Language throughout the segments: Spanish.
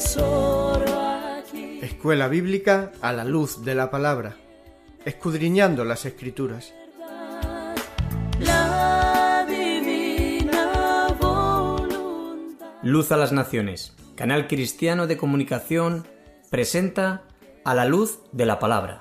tesoro aquí. Escuela Bíblica a la luz de la palabra, escudriñando las Escrituras. La divina voluntad. Luz a las Naciones, canal cristiano de comunicación, presenta A la luz de la palabra.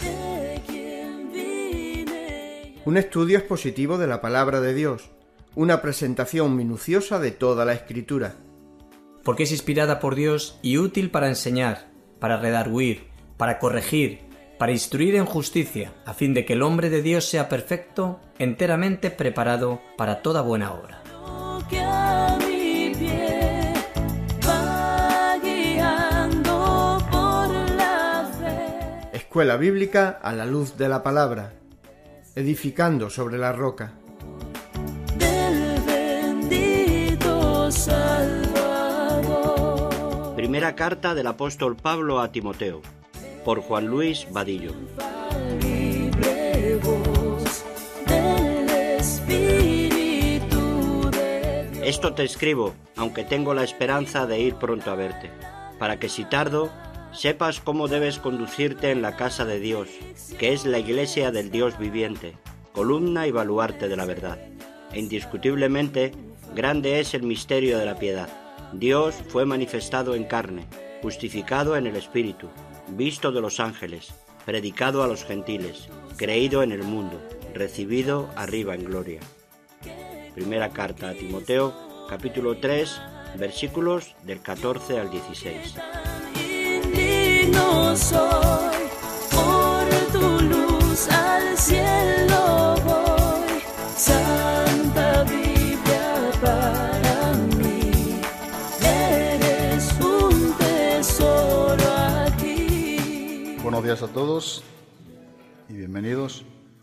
Un estudio expositivo de la palabra de Dios, una presentación minuciosa de toda la Escritura. Porque es inspirada por Dios y útil para enseñar, para redarguir, para corregir, para instruir en justicia, a fin de que el hombre de Dios sea perfecto, enteramente preparado para toda buena obra. Que a mi pie va guiando por la fe. Escuela Bíblica a la luz de la palabra, edificando sobre la roca. Del bendito Salvador. Primera carta del apóstol Pablo a Timoteo, por Juan Luis Vadillo. Libre voz del Espíritu de Dios. Esto te escribo, aunque tengo la esperanza de ir pronto a verte, para que si tardo, sepas cómo debes conducirte en la casa de Dios, que es la iglesia del Dios viviente, columna y baluarte de la verdad. E indiscutiblemente, grande es el misterio de la piedad. Dios fue manifestado en carne, justificado en el Espíritu, visto de los ángeles, predicado a los gentiles, creído en el mundo, recibido arriba en gloria. Primera carta a Timoteo, capítulo 3, versículos del 14 al 16. Indigno soy, por tu luz al cielo voy. Santa Biblia para mí, eres un tesoro aquí. Buenos días a todos y bienvenidos.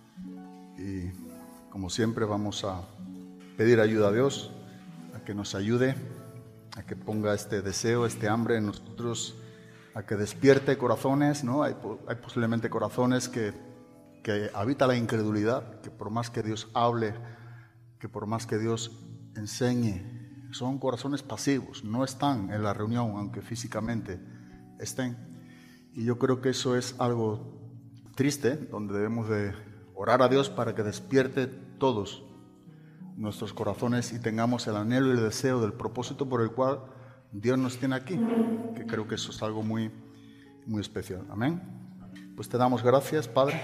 Y como siempre vamos a pedir ayuda a Dios, a que nos ayude, a que ponga este deseo, este hambre en nosotros, a que despierte corazones, ¿no? Hay posiblemente corazones que habita la incredulidad, que por más que Dios hable, que por más que Dios enseñe, son corazones pasivos, no están en la reunión, aunque físicamente estén. Y yo creo que eso es algo triste, donde debemos de orar a Dios para que despierte todos nuestros corazones y tengamos el anhelo y el deseo del propósito por el cual Dios nos tiene aquí, que creo que eso es algo muy, muy especial. Amén. Pues te damos gracias, Padre,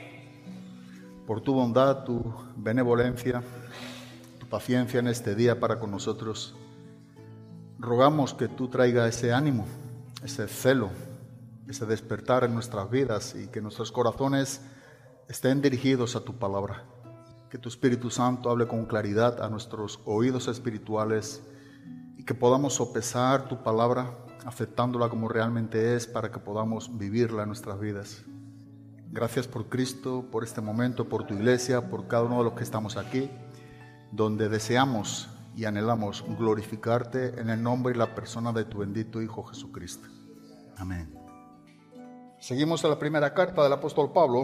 por tu bondad, tu benevolencia, tu paciencia en este día para con nosotros. Rogamos que tú traigas ese ánimo, ese celo, ese despertar en nuestras vidas y que nuestros corazones estén dirigidos a tu palabra. Que tu Espíritu Santo hable con claridad a nuestros oídos espirituales y que podamos sopesar tu palabra, aceptándola como realmente es, para que podamos vivirla en nuestras vidas. Gracias por Cristo, por este momento, por tu iglesia, por cada uno de los que estamos aquí, donde deseamos y anhelamos glorificarte en el nombre y la persona de tu bendito Hijo Jesucristo. Amén. Seguimos en la primera carta del apóstol Pablo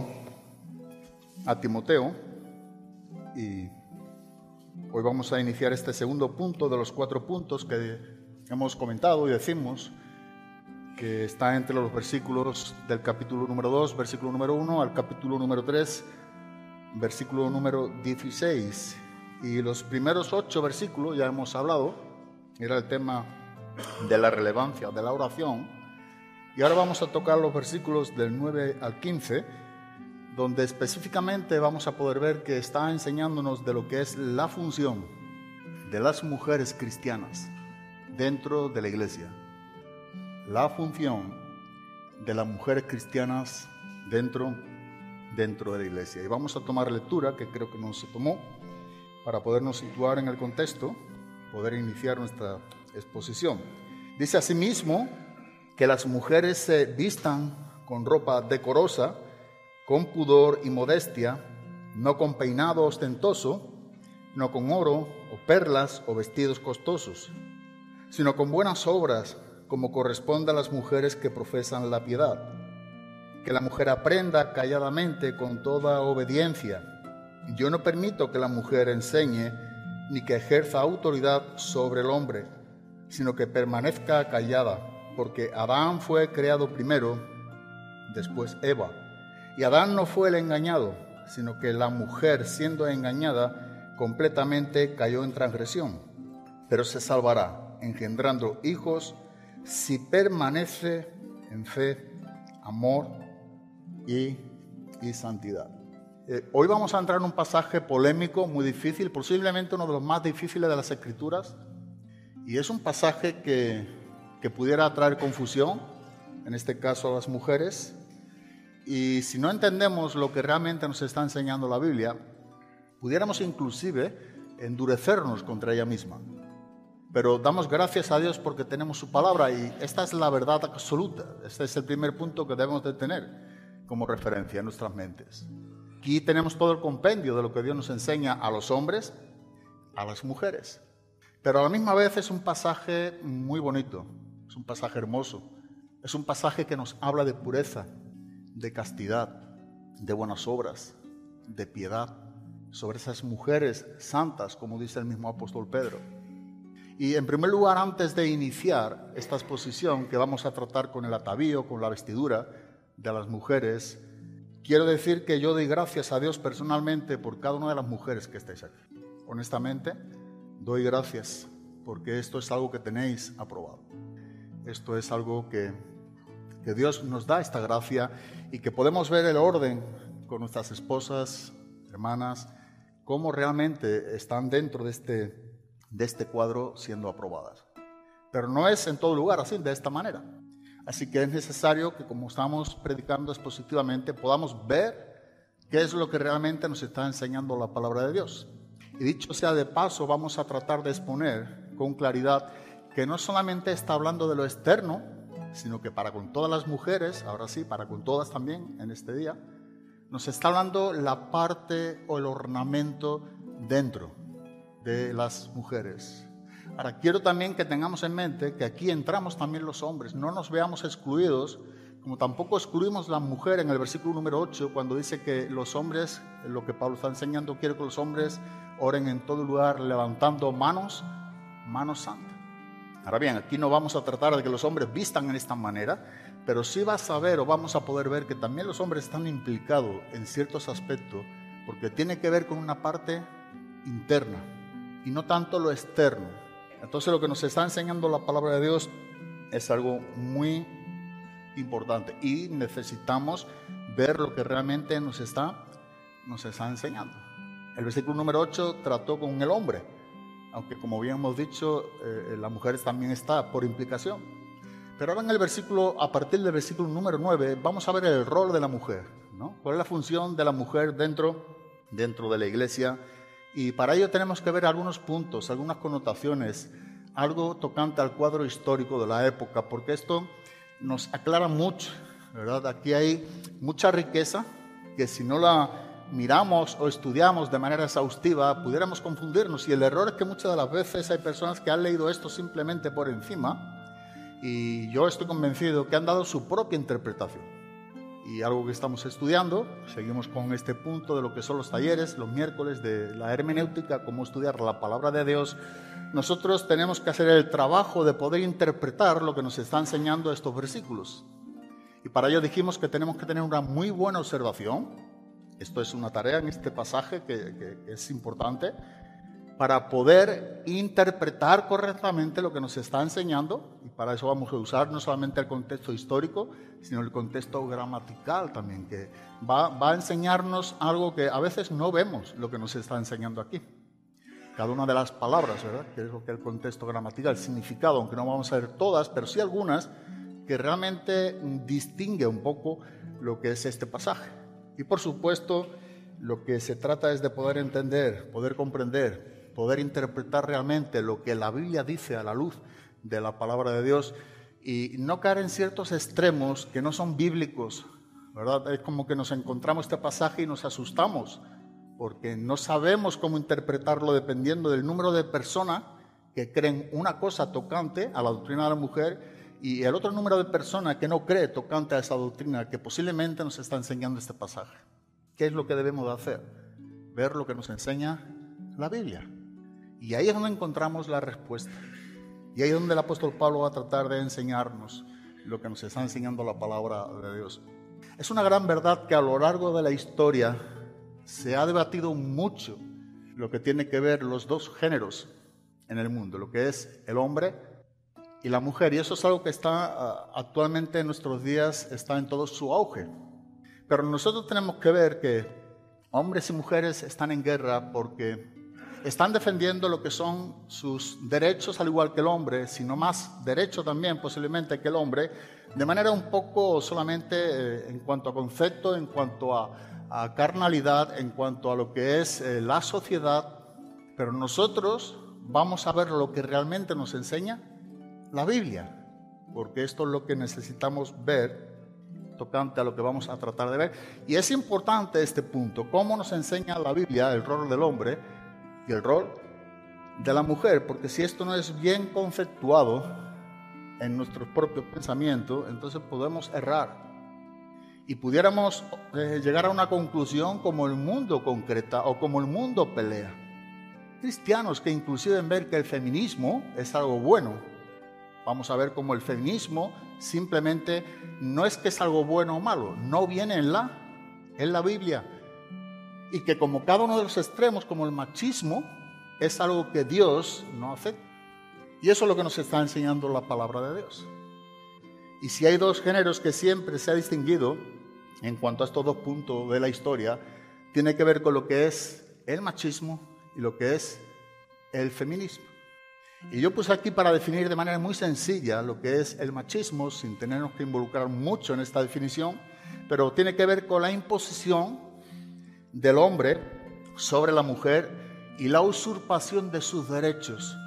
a Timoteo. Y hoy vamos a iniciar este segundo punto de los 4 puntos que hemos comentado y decimos que está entre los versículos del capítulo número 2, versículo número 1, al capítulo número 3, versículo número 16. Y los primeros 8 versículos, ya hemos hablado, era el tema de la relevancia de la oración. Y ahora vamos a tocar los versículos del 9 al 15, donde específicamente vamos a poder ver que está enseñándonos de lo que es la función de las mujeres cristianas dentro de la iglesia. La función de las mujeres cristianas dentro de la iglesia. Y vamos a tomar lectura, que creo que no se tomó, para podernos situar en el contexto, poder iniciar nuestra exposición. Dice asimismo que las mujeres se vistan con ropa decorosa, con pudor y modestia, no con peinado ostentoso, no con oro o perlas o vestidos costosos, sino con buenas obras, como corresponde a las mujeres que profesan la piedad. Que la mujer aprenda calladamente con toda obediencia. Yo no permito que la mujer enseñe ni que ejerza autoridad sobre el hombre, sino que permanezca callada, porque Adán fue creado primero, después Eva. Y Adán no fue el engañado, sino que la mujer, siendo engañada, completamente cayó en transgresión. Pero se salvará, engendrando hijos, si permanece en fe, amor y santidad. Hoy vamos a entrar en un pasaje polémico, muy difícil, posiblemente uno de los más difíciles de las Escrituras. Y es un pasaje que pudiera traer confusión, en este caso a las mujeres. Y si no entendemos lo que realmente nos está enseñando la Biblia, pudiéramos inclusive endurecernos contra ella misma. Pero damos gracias a Dios porque tenemos su palabra y esta es la verdad absoluta. Este es el primer punto que debemos de tener como referencia en nuestras mentes. Aquí tenemos todo el compendio de lo que Dios nos enseña a los hombres, a las mujeres. Pero a la misma vez es un pasaje muy bonito, es un pasaje hermoso, es un pasaje que nos habla de pureza, de castidad, de buenas obras, de piedad, sobre esas mujeres santas, como dice el mismo apóstol Pedro. Y en primer lugar, antes de iniciar esta exposición que vamos a tratar con el atavío, con la vestidura de las mujeres, quiero decir que yo doy gracias a Dios personalmente por cada una de las mujeres que estáis aquí. Honestamente, doy gracias porque esto es algo que tenéis aprobado. Esto es algo que Dios nos da esta gracia y que podemos ver el orden con nuestras esposas, hermanas, cómo realmente están dentro de este cuadro siendo aprobadas. Pero no es en todo lugar así, de esta manera. Así que es necesario que, como estamos predicando expositivamente, podamos ver qué es lo que realmente nos está enseñando la palabra de Dios. Y dicho sea de paso, vamos a tratar de exponer con claridad que no solamente está hablando de lo externo, sino que para con todas las mujeres, ahora sí, para con todas también en este día, nos está hablando la parte o el ornamento dentro de las mujeres. Ahora, quiero también que tengamos en mente que aquí entramos también los hombres, no nos veamos excluidos, como tampoco excluimos la mujer en el versículo número 8, cuando dice que los hombres, lo que Pablo está enseñando, quiere que los hombres oren en todo lugar levantando manos santas. Ahora bien, aquí no vamos a tratar de que los hombres vistan en esta manera, pero sí vas a ver o vamos a poder ver que también los hombres están implicados en ciertos aspectos, porque tiene que ver con una parte interna y no tanto lo externo. Entonces lo que nos está enseñando la palabra de Dios es algo muy importante y necesitamos ver lo que realmente nos está enseñando. El versículo número 8 trató con el hombre, aunque como bien hemos dicho, la mujer también está por implicación. Pero ahora a partir del versículo número 9, vamos a ver el rol de la mujer, ¿no? ¿Cuál es la función de la mujer dentro de la iglesia? Y para ello tenemos que ver algunos puntos, algunas connotaciones, algo tocante al cuadro histórico de la época, porque esto nos aclara mucho, ¿verdad? Aquí hay mucha riqueza que si no la miramos o estudiamos de manera exhaustiva, pudiéramos confundirnos. Y el error es que muchas de las veces hay personas que han leído esto simplemente por encima, y yo estoy convencido que han dado su propia interpretación. Y algo que estamos estudiando, seguimos con este punto de lo que son los talleres, los miércoles de la hermenéutica, cómo estudiar la palabra de Dios. Nosotros tenemos que hacer el trabajo de poder interpretar lo que nos está enseñando estos versículos. Y para ello dijimos que tenemos que tener una muy buena observación. Esto es una tarea en este pasaje que es importante para poder interpretar correctamente lo que nos está enseñando, y para eso vamos a usar no solamente el contexto histórico, sino el contexto gramatical también, que va a enseñarnos algo que a veces no vemos lo que nos está enseñando aquí. Cada una de las palabras, ¿verdad? Que es lo que es el contexto gramatical, el significado, aunque no vamos a ver todas, pero sí algunas que realmente distingue un poco lo que es este pasaje. Y por supuesto, lo que se trata es de poder entender, poder comprender, poder interpretar realmente lo que la Biblia dice a la luz de la palabra de Dios y no caer en ciertos extremos que no son bíblicos, ¿verdad? Es como que nos encontramos este pasaje y nos asustamos porque no sabemos cómo interpretarlo dependiendo del número de personas que creen una cosa tocante a la doctrina de la mujer y el otro número de personas que no cree tocante a esa doctrina que posiblemente nos está enseñando este pasaje. ¿Qué es lo que debemos de hacer? Ver lo que nos enseña la Biblia. Y ahí es donde encontramos la respuesta. Y ahí es donde el apóstol Pablo va a tratar de enseñarnos lo que nos está enseñando la palabra de Dios. Es una gran verdad que a lo largo de la historia se ha debatido mucho lo que tiene que ver los dos géneros en el mundo, lo que es el hombre y la mujer. Y eso es algo que está actualmente en nuestros días, está en todo su auge. Pero nosotros tenemos que ver que hombres y mujeres están en guerra porque están defendiendo lo que son sus derechos al igual que el hombre, sino más derecho también posiblemente que el hombre, de manera un poco solamente en cuanto a concepto, en cuanto a carnalidad, en cuanto a lo que es la sociedad. Pero nosotros vamos a ver lo que realmente nos enseña la Biblia, porque esto es lo que necesitamos ver tocante a lo que vamos a tratar de ver. Y es importante este punto, cómo nos enseña la Biblia el rol del hombre y el rol de la mujer, porque si esto no es bien conceptuado en nuestros propios pensamientos, entonces podemos errar y pudiéramos llegar a una conclusión como el mundo concreta o como el mundo pelea. Cristianos que inclusive ven que el feminismo es algo bueno. Vamos a ver cómo el feminismo simplemente no es que es algo bueno o malo, no viene en la Biblia. Y que como cada uno de los extremos, como el machismo, es algo que Dios no acepta. Y eso es lo que nos está enseñando la palabra de Dios. Y si hay dos géneros que siempre se ha distinguido en cuanto a estos dos puntos de la historia, tiene que ver con lo que es el machismo y lo que es el feminismo. Y yo puse aquí para definir de manera muy sencilla lo que es el machismo, sin tenernos que involucrar mucho en esta definición, pero tiene que ver con la imposición del hombre sobre la mujer y la usurpación de sus derechos.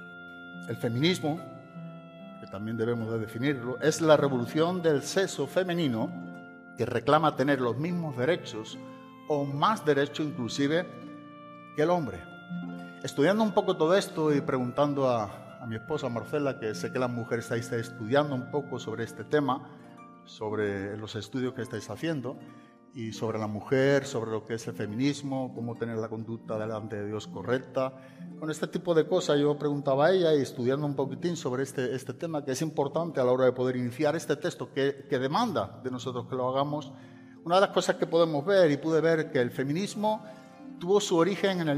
El feminismo, que también debemos de definirlo, es la revolución del sexo femenino que reclama tener los mismos derechos o más derechos inclusive que el hombre. Estudiando un poco todo esto y preguntando a mi esposa Marcela, que sé que las mujeres estáis estudiando un poco sobre este tema, sobre los estudios que estáis haciendo, y sobre la mujer, sobre lo que es el feminismo, cómo tener la conducta delante de Dios correcta. Con este tipo de cosas yo preguntaba a ella y estudiando un poquitín sobre este tema, que es importante a la hora de poder iniciar este texto que demanda de nosotros que lo hagamos. Una de las cosas que podemos ver, y pude ver que el feminismo tuvo su origen en el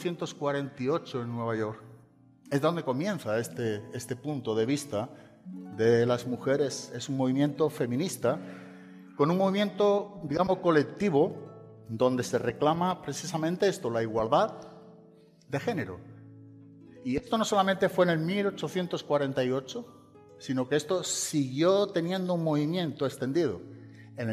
1848 en Nueva York. Es donde comienza este punto de vista de las mujeres. Es un movimiento feminista, con un movimiento, digamos, colectivo, donde se reclama precisamente esto, la igualdad de género. Y esto no solamente fue en el 1848, sino que esto siguió teniendo un movimiento extendido. En el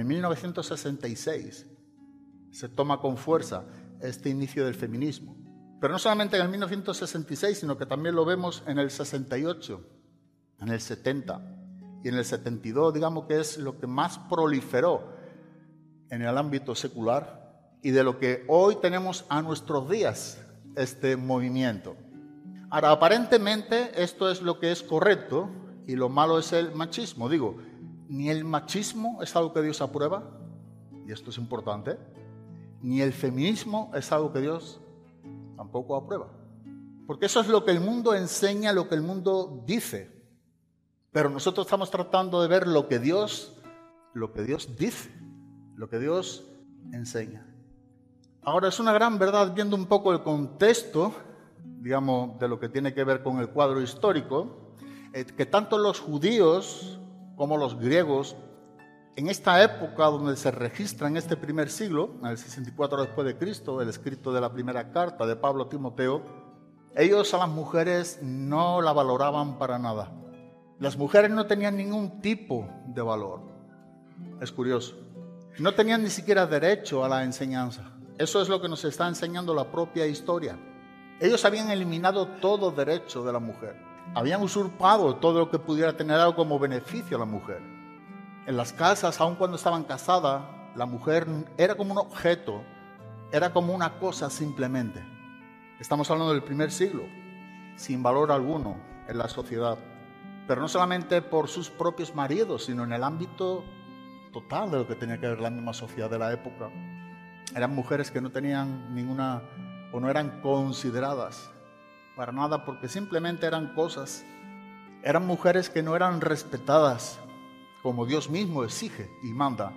1966 se toma con fuerza este inicio del feminismo. Pero no solamente en el 1966, sino que también lo vemos en el 68, en el 70 y en el 72, digamos que es lo que más proliferó en el ámbito secular y de lo que hoy tenemos a nuestros días este movimiento. Ahora, aparentemente esto es lo que es correcto y lo malo es el machismo. Digo, ni el machismo es algo que Dios aprueba, y esto es importante, ni el feminismo es algo que Dios tampoco aprueba. Porque eso es lo que el mundo enseña, lo que el mundo dice. Pero nosotros estamos tratando de ver lo que Dios dice, lo que Dios enseña. Ahora, es una gran verdad, viendo un poco el contexto, digamos, de lo que tiene que ver con el cuadro histórico, que tanto los judíos como los griegos, en esta época donde se registra en este primer siglo, en el 64 después de Cristo, el escrito de la primera carta de Pablo a Timoteo, ellos a las mujeres no la valoraban para nada. Las mujeres no tenían ningún tipo de valor. Es curioso. No tenían ni siquiera derecho a la enseñanza. Eso es lo que nos está enseñando la propia historia. Ellos habían eliminado todo derecho de la mujer. Habían usurpado todo lo que pudiera tener algo como beneficio a la mujer. En las casas, aun cuando estaban casadas, la mujer era como un objeto, era como una cosa simplemente. Estamos hablando del primer siglo, sin valor alguno en la sociedad. Pero no solamente por sus propios maridos, sino en el ámbito total de lo que tenía que ver la misma sociedad de la época. Eran mujeres que no tenían ninguna, o no eran consideradas para nada, porque simplemente eran cosas. Eran mujeres que no eran respetadas, como Dios mismo exige y manda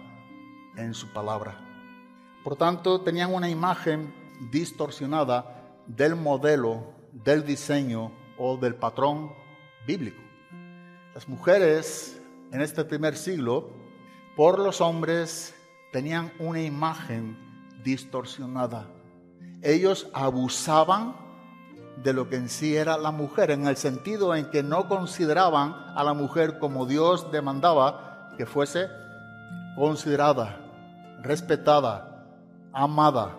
en su palabra. Por tanto, tenían una imagen distorsionada del modelo, del diseño o del patrón bíblico. Las mujeres en este primer siglo, por los hombres, tenían una imagen distorsionada. Ellos abusaban de lo que en sí era la mujer, en el sentido en que no consideraban a la mujer como Dios demandaba que fuese considerada, respetada, amada.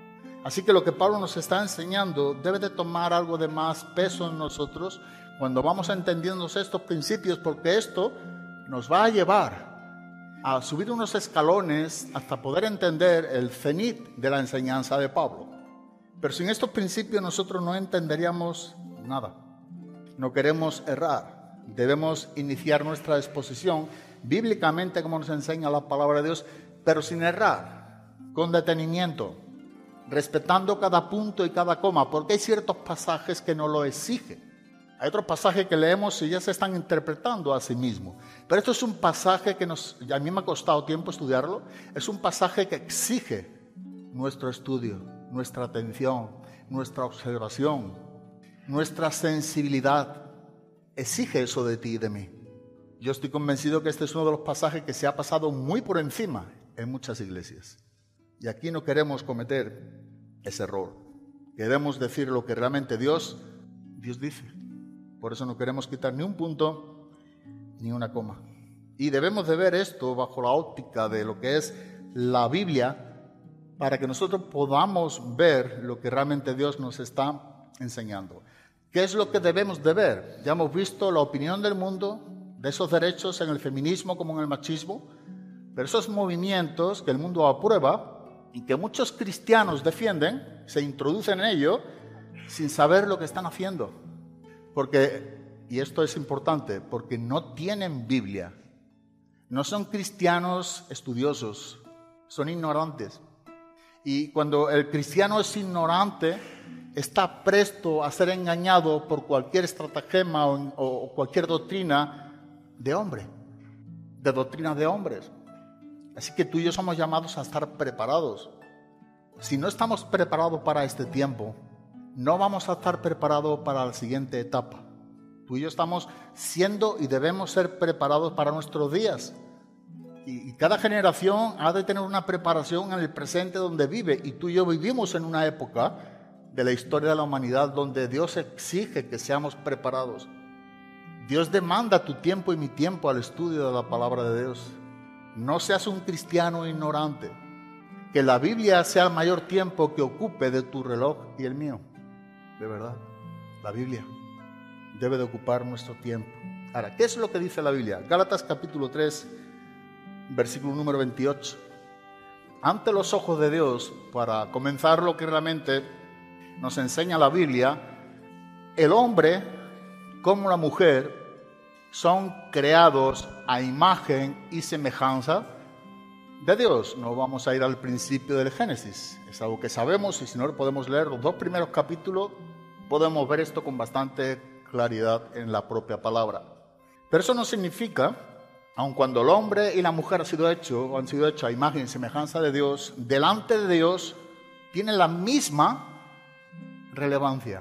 Así que lo que Pablo nos está enseñando debe de tomar algo de más peso en nosotros cuando vamos entendiendo estos principios, porque esto nos va a llevar a subir unos escalones hasta poder entender el cenit de la enseñanza de Pablo. Pero sin estos principios nosotros no entenderíamos nada. No queremos errar. Debemos iniciar nuestra exposición bíblicamente como nos enseña la palabra de Dios, pero sin errar, con detenimiento, respetando cada punto y cada coma, porque hay ciertos pasajes que no lo exigen. Hay otros pasajes que leemos y ya se están interpretando a sí mismos. Pero esto es un pasaje que a mí me ha costado tiempo estudiarlo. Es un pasaje que exige nuestro estudio, nuestra atención, nuestra observación, nuestra sensibilidad. Exige eso de ti y de mí. Yo estoy convencido que este es uno de los pasajes que se ha pasado muy por encima en muchas iglesias. Y aquí no queremos cometer ese error. Queremos decir lo que realmente Dios dice. Por eso no queremos quitar ni un punto ni una coma. Y debemos de ver esto bajo la óptica de lo que es la Biblia, para que nosotros podamos ver lo que realmente Dios nos está enseñando. ¿Qué es lo que debemos de ver? Ya hemos visto la opinión del mundo de esos derechos en el feminismo como en el machismo, pero esos movimientos que el mundo aprueba y que muchos cristianos defienden, se introducen en ello sin saber lo que están haciendo. Porque, y esto es importante, porque no tienen Biblia. No son cristianos estudiosos, son ignorantes. Y cuando el cristiano es ignorante, está presto a ser engañado por cualquier estratagema o cualquier doctrina de hombre, de doctrina de hombres. Así que tú y yo somos llamados a estar preparados. Si no estamos preparados para este tiempo, no vamos a estar preparados para la siguiente etapa. Tú y yo estamos siendo y debemos ser preparados para nuestros días. Y cada generación ha de tener una preparación en el presente donde vive. Y tú y yo vivimos en una época de la historia de la humanidad donde Dios exige que seamos preparados. Dios demanda tu tiempo y mi tiempo al estudio de la palabra de Dios. No seas un cristiano ignorante. Que la Biblia sea el mayor tiempo que ocupe de tu reloj y el mío. De verdad, la Biblia debe de ocupar nuestro tiempo. Ahora, ¿qué es lo que dice la Biblia? Gálatas capítulo 3, versículo número 28. Ante los ojos de Dios, para comenzar lo que realmente nos enseña la Biblia, el hombre como la mujer son creados a imagen y semejanza de Dios. No vamos a ir al principio del Génesis, es algo que sabemos, y si no podemos leer los 2 primeros capítulos, podemos ver esto con bastante claridad en la propia palabra. Pero eso no significa, aun cuando el hombre y la mujer han sido hechos a imagen y semejanza de Dios, delante de Dios tienen la misma relevancia.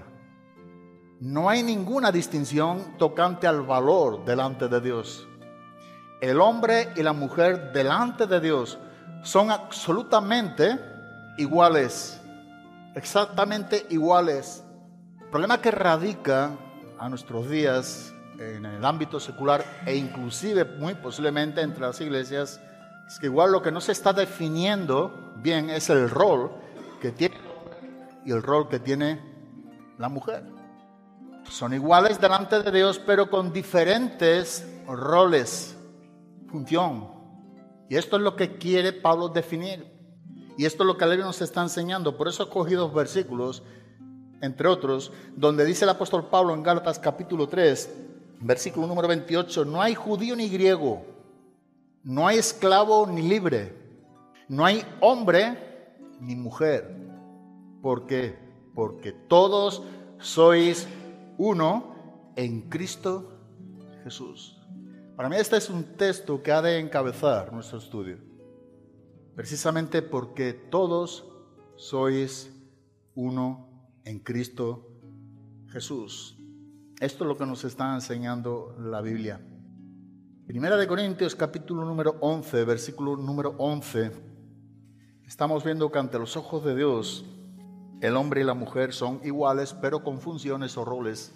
No hay ninguna distinción tocante al valor delante de Dios. El hombre y la mujer delante de Dios son absolutamente iguales, exactamente iguales. El problema que radica a nuestros días en el ámbito secular e inclusive muy posiblemente entre las iglesias es que igual lo que no se está definiendo bien es el rol que tiene el hombre y el rol que tiene la mujer. Son iguales delante de Dios, pero con diferentes roles, función. Y esto es lo que quiere Pablo definir. Y esto es lo que la Biblia nos está enseñando. Por eso he cogido 2 versículos, entre otros, donde dice el apóstol Pablo en Gálatas capítulo 3, versículo número 28, no hay judío ni griego, no hay esclavo ni libre, no hay hombre ni mujer. ¿Por qué? Porque todos sois uno en Cristo Jesús. Para mí este es un texto que ha de encabezar nuestro estudio, precisamente porque todos sois uno en Cristo Jesús. Esto es lo que nos está enseñando la Biblia. Primera de Corintios, capítulo número 11, versículo número 11. Estamos viendo que ante los ojos de Dios, el hombre y la mujer son iguales, pero con funciones o roles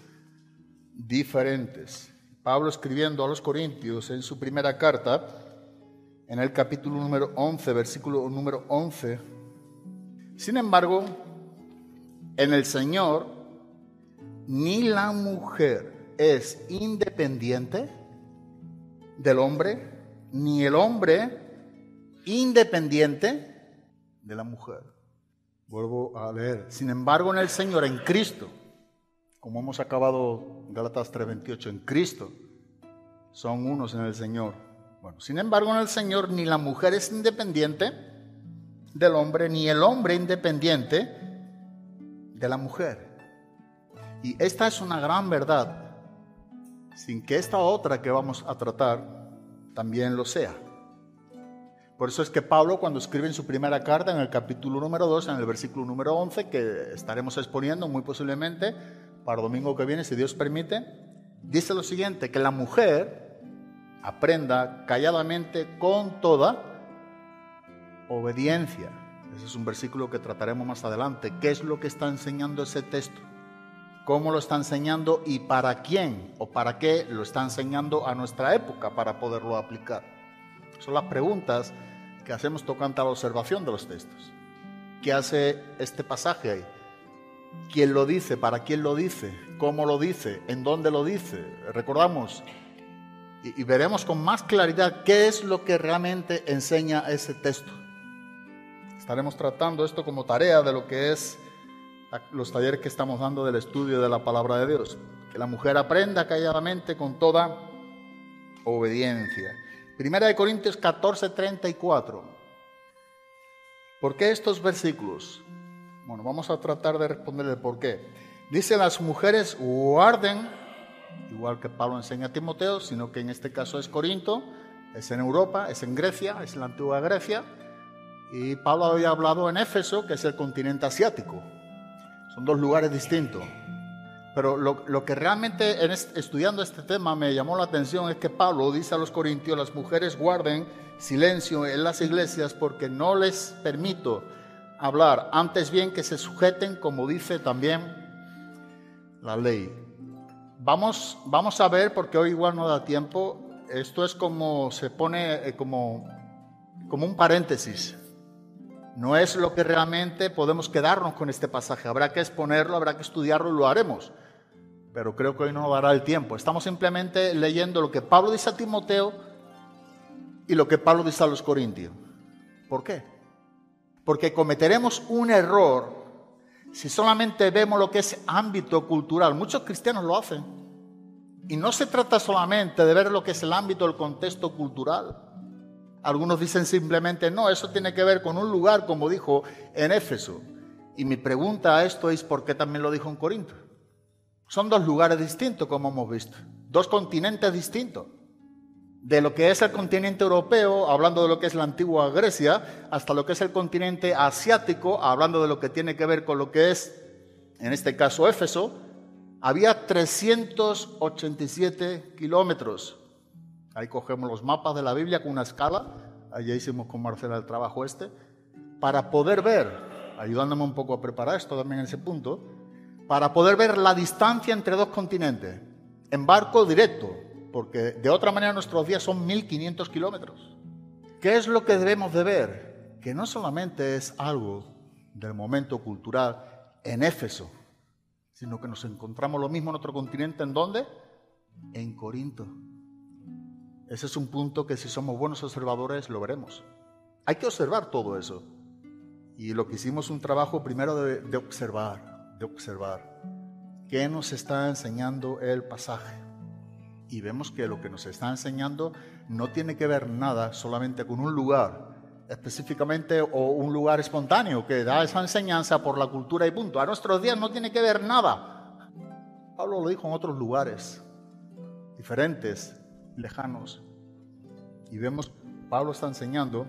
diferentes. Pablo, escribiendo a los Corintios en su primera carta, en el capítulo número 11, versículo número 11. Sin embargo, en el Señor, ni la mujer es independiente del hombre, ni el hombre independiente de la mujer. Vuelvo a leer. Sin embargo, en el Señor, en Cristo, como hemos acabado Gálatas 3:28, en Cristo son unos en el Señor. Bueno, sin embargo, en el Señor ni la mujer es independiente del hombre, ni el hombre independiente de la mujer. Y esta es una gran verdad, sin que esta otra que vamos a tratar también lo sea. Por eso es que Pablo, cuando escribe en su primera carta, en el capítulo número 2, en el versículo número 11, que estaremos exponiendo muy posiblemente para domingo que viene, si Dios permite, dice lo siguiente: que la mujer aprenda calladamente con toda obediencia. Ese es un versículo que trataremos más adelante. ¿Qué es lo que está enseñando ese texto? ¿Cómo lo está enseñando y para quién o para qué lo está enseñando a nuestra época para poderlo aplicar? Son las preguntas que hacemos tocante a la observación de los textos. ¿Qué hace este pasaje ahí? ¿Quién lo dice? ¿Para quién lo dice? ¿Cómo lo dice? ¿En dónde lo dice? Recordamos y veremos con más claridad qué es lo que realmente enseña ese texto. Estaremos tratando esto como tarea de lo que es los talleres que estamos dando del estudio de la palabra de Dios. Que la mujer aprenda calladamente con toda obediencia. Primera de Corintios 14:34. ¿Por qué estos versículos? Bueno, vamos a tratar de responderle el por qué. Dice: las mujeres guarden, igual que Pablo enseña a Timoteo, sino que en este caso es Corinto, es en Europa, es en Grecia, es en la antigua Grecia, y Pablo había hablado en Éfeso, que es el continente asiático. Son dos lugares distintos. Pero lo que realmente estudiando este tema me llamó la atención es que Pablo dice a los corintios: las mujeres guarden silencio en las iglesias porque no les permito hablar, antes bien que se sujeten, como dice también la ley. Vamos a ver, porque hoy igual no da tiempo, esto es como se pone como un paréntesis. No es lo que realmente podemos quedarnos con este pasaje. Habrá que exponerlo, habrá que estudiarlo y lo haremos. Pero creo que hoy no dará el tiempo. Estamos simplemente leyendo lo que Pablo dice a Timoteo y lo que Pablo dice a los corintios. ¿Por qué? Porque cometeremos un error si solamente vemos lo que es ámbito cultural. Muchos cristianos lo hacen. Y no se trata solamente de ver lo que es el ámbito del contexto cultural. Algunos dicen simplemente: no, eso tiene que ver con un lugar, como dijo en Éfeso. Y mi pregunta a esto es: ¿por qué también lo dijo en Corinto? Son dos lugares distintos, como hemos visto. Dos continentes distintos. De lo que es el continente europeo, hablando de lo que es la antigua Grecia, hasta lo que es el continente asiático, hablando de lo que tiene que ver con lo que es, en este caso, Éfeso, había 387 kilómetros. Ahí cogemos los mapas de la Biblia con una escala, allí hicimos con Marcela el trabajo para poder ver, ayudándome un poco a preparar esto también en ese punto, para poder ver la distancia entre dos continentes, en barco directo, porque de otra manera nuestros días son 1500 kilómetros. ¿Qué es lo que debemos de ver? Que no solamente es algo del momento cultural en Éfeso, sino que nos encontramos lo mismo en otro continente. ¿En dónde? En Corinto. Ese es un punto que si somos buenos observadores lo veremos. Hay que observar todo eso. Y lo que hicimos un trabajo primero de observar. ¿Qué nos está enseñando el pasaje? Y vemos que lo que nos está enseñando no tiene que ver nada solamente con un lugar específicamente o un lugar espontáneo que da esa enseñanza por la cultura y punto. A nuestros días no tiene que ver nada. Pablo lo dijo en otros lugares diferentes lejanos. Y vemos, Pablo está enseñando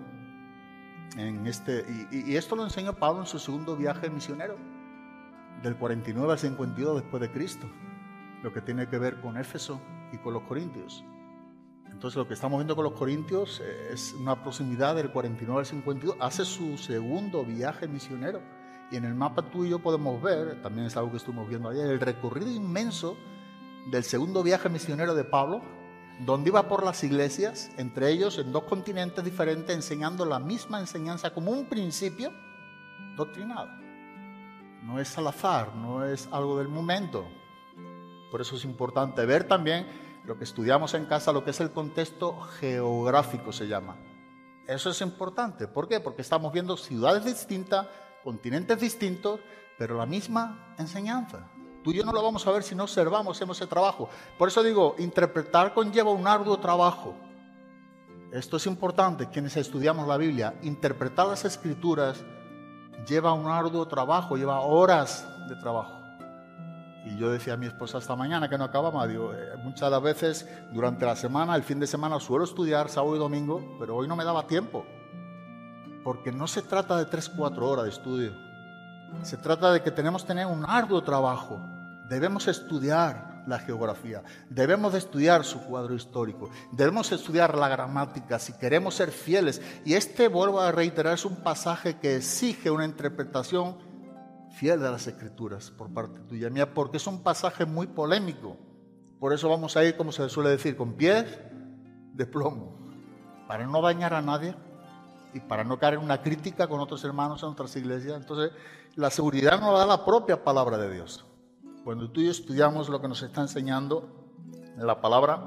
y esto lo enseñó Pablo en su segundo viaje misionero, del 49 al 52 después de Cristo, lo que tiene que ver con Éfeso y con los Corintios. Entonces lo que estamos viendo con los Corintios es una proximidad del 49 al 52, hace su segundo viaje misionero. Y en el mapa tú y yo podemos ver, también es algo que estuvimos viendo ayer, el recorrido inmenso del segundo viaje misionero de Pablo, donde iba por las iglesias, entre ellos en 2 continentes diferentes, enseñando la misma enseñanza como un principio doctrinal. No es al azar, no es algo del momento. Por eso es importante ver también lo que estudiamos en casa, lo que es el contexto geográfico se llama. Eso es importante. ¿Por qué? Porque estamos viendo ciudades distintas, continentes distintos, pero la misma enseñanza. Tú y yo no lo vamos a ver si no observamos, hacemos ese trabajo. Por eso digo, interpretar conlleva un arduo trabajo. Esto es importante, quienes estudiamos la Biblia. Interpretar las Escrituras lleva un arduo trabajo, lleva horas de trabajo. Y yo decía a mi esposa esta mañana que no acababa, digo, muchas de las veces durante la semana, el fin de semana suelo estudiar sábado y domingo, pero hoy no me daba tiempo. Porque no se trata de 3-4 horas de estudio. Se trata de que tenemos que tener un arduo trabajo. Debemos estudiar la geografía, debemos de estudiar su cuadro histórico, debemos estudiar la gramática si queremos ser fieles. Y vuelvo a reiterar, es un pasaje que exige una interpretación fiel de las Escrituras por parte tuya y mía, porque es un pasaje muy polémico. Por eso vamos a ir, como se suele decir, con pies de plomo, para no dañar a nadie y para no caer en una crítica con otros hermanos en otras iglesias. Entonces, la seguridad nos la da la propia palabra de Dios. Cuando tú y yo estudiamos lo que nos está enseñando la palabra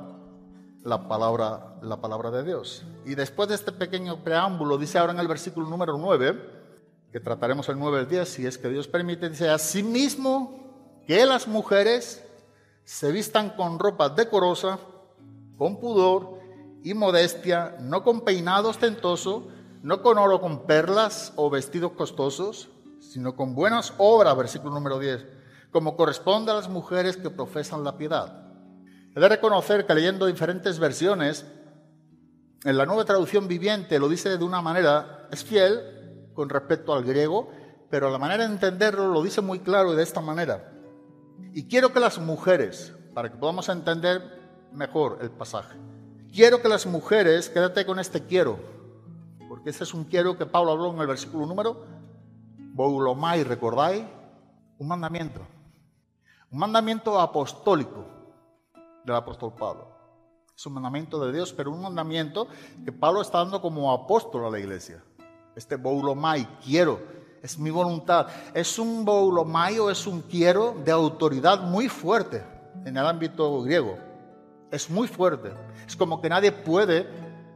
de Dios. Y después de este pequeño preámbulo, dice ahora en el versículo número 9, que trataremos el 9 al 10, si es que Dios permite, dice: asimismo que las mujeres se vistan con ropa decorosa, con pudor y modestia, no con peinado ostentoso, no con oro con perlas o vestidos costosos, sino con buenas obras, versículo número 10, como corresponde a las mujeres que profesan la piedad. He de reconocer que leyendo diferentes versiones, en la Nueva Traducción Viviente lo dice de una manera, es fiel con respecto al griego, pero la manera de entenderlo lo dice muy claro y de esta manera. Y quiero que las mujeres, para que podamos entender mejor el pasaje, quiero que las mujeres, quédate con este quiero, porque ese es un quiero que Pablo habló en el versículo número, boulomai, ¿recordáis? Un mandamiento apostólico del apóstol Pablo. Es un mandamiento de Dios, pero un mandamiento que Pablo está dando como apóstol a la iglesia. Este boulomai, quiero, es mi voluntad. Es un boulomai o es un quiero de autoridad muy fuerte en el ámbito griego. Es muy fuerte. Es como que nadie puede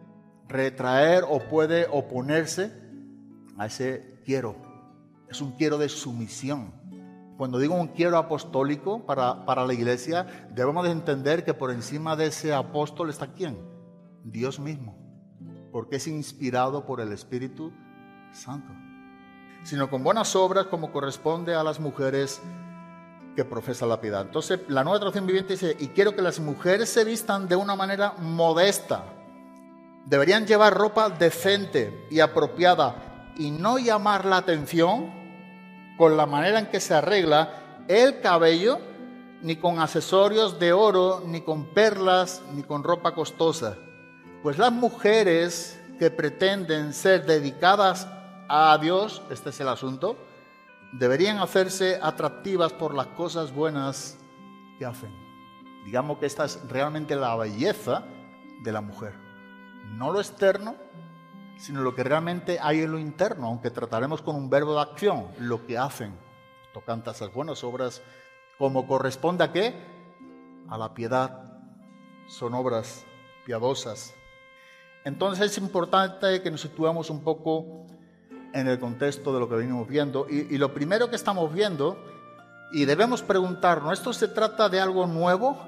retraer o puede oponerse a ese quiero. Es un quiero de sumisión. Cuando digo un quiero apostólico para la iglesia, debemos de entender que por encima de ese apóstol está ¿quién? Dios mismo, porque es inspirado por el Espíritu Santo. Sino con buenas obras como corresponde a las mujeres que profesan la piedad. Entonces, la Nueva Traducción Viviente dice: y quiero que las mujeres se vistan de una manera modesta. Deberían llevar ropa decente y apropiada y no llamar la atención con la manera en que se arregla el cabello, ni con accesorios de oro, ni con perlas, ni con ropa costosa. Pues las mujeres que pretenden ser dedicadas a Dios, este es el asunto, deberían hacerse atractivas por las cosas buenas que hacen. Digamos que esta es realmente la belleza de la mujer. No lo externo, sino lo que realmente hay en lo interno, aunque trataremos con un verbo de acción, lo que hacen, tocante a esas buenas obras, como corresponde a ¿qué? A la piedad. Son obras piadosas. Entonces es importante que nos situemos un poco en el contexto de lo que venimos viendo. Y lo primero que estamos viendo, y debemos preguntarnos, ¿esto se trata de algo nuevo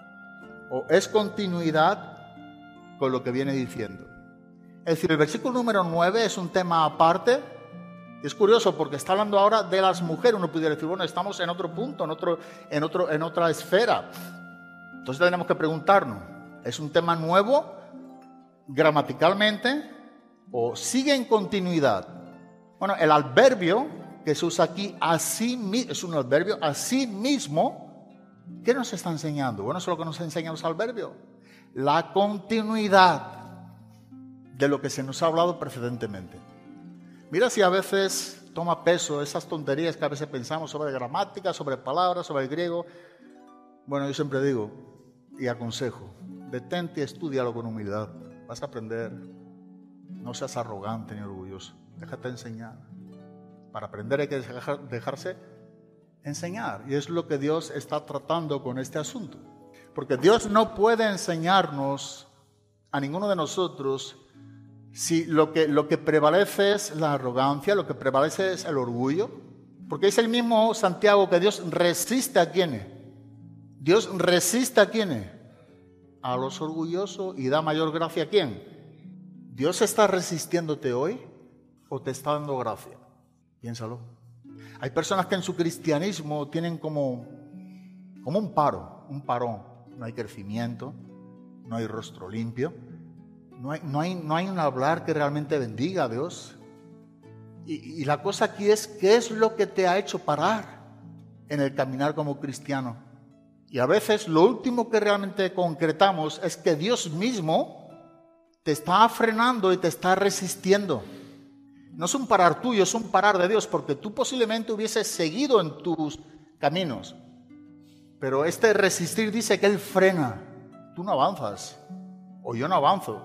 o es continuidad con lo que viene diciendo? Es decir, el versículo número 9 es un tema aparte. Es curioso porque está hablando ahora de las mujeres. Uno pudiera decir, bueno, estamos en otro punto, en otra esfera. Entonces tenemos que preguntarnos, ¿Es un tema nuevo gramaticalmente o sigue en continuidad? Bueno, el adverbio que se usa aquí, es un adverbio, así mismo, ¿qué nos está enseñando? Bueno, eso es lo que nos enseñan los adverbios. La continuidad de lo que se nos ha hablado precedentemente. Mira si a veces toma peso esas tonterías que a veces pensamos sobre gramática, sobre palabras, sobre el griego. Bueno, yo siempre digo y aconsejo, detente y estúdialo con humildad. Vas a aprender. No seas arrogante ni orgulloso. Déjate enseñar. Para aprender hay que dejarse enseñar. Y es lo que Dios está tratando con este asunto. Porque Dios no puede enseñarnos a ninguno de nosotros si lo que prevalece es la arrogancia, lo que prevalece es el orgullo. Porque es el mismo Santiago que Dios resiste a quienes. Dios resiste a quienes. A los orgullosos y da mayor gracia a quién. ¿Dios está resistiéndote hoy o te está dando gracia? Piénsalo. Hay personas que en su cristianismo tienen como un parón. No hay crecimiento, no hay rostro limpio, no hay un hablar que realmente bendiga a Dios. Y la cosa aquí es, ¿qué es lo que te ha hecho parar en el caminar como cristiano? Y a veces lo último que realmente concretamos es que Dios mismo te está frenando y te está resistiendo. No es un parar tuyo, es un parar de Dios, porque tú posiblemente hubieses seguido en tus caminos. Pero este resistir dice que Él frena. Tú no avanzas, o yo no avanzo.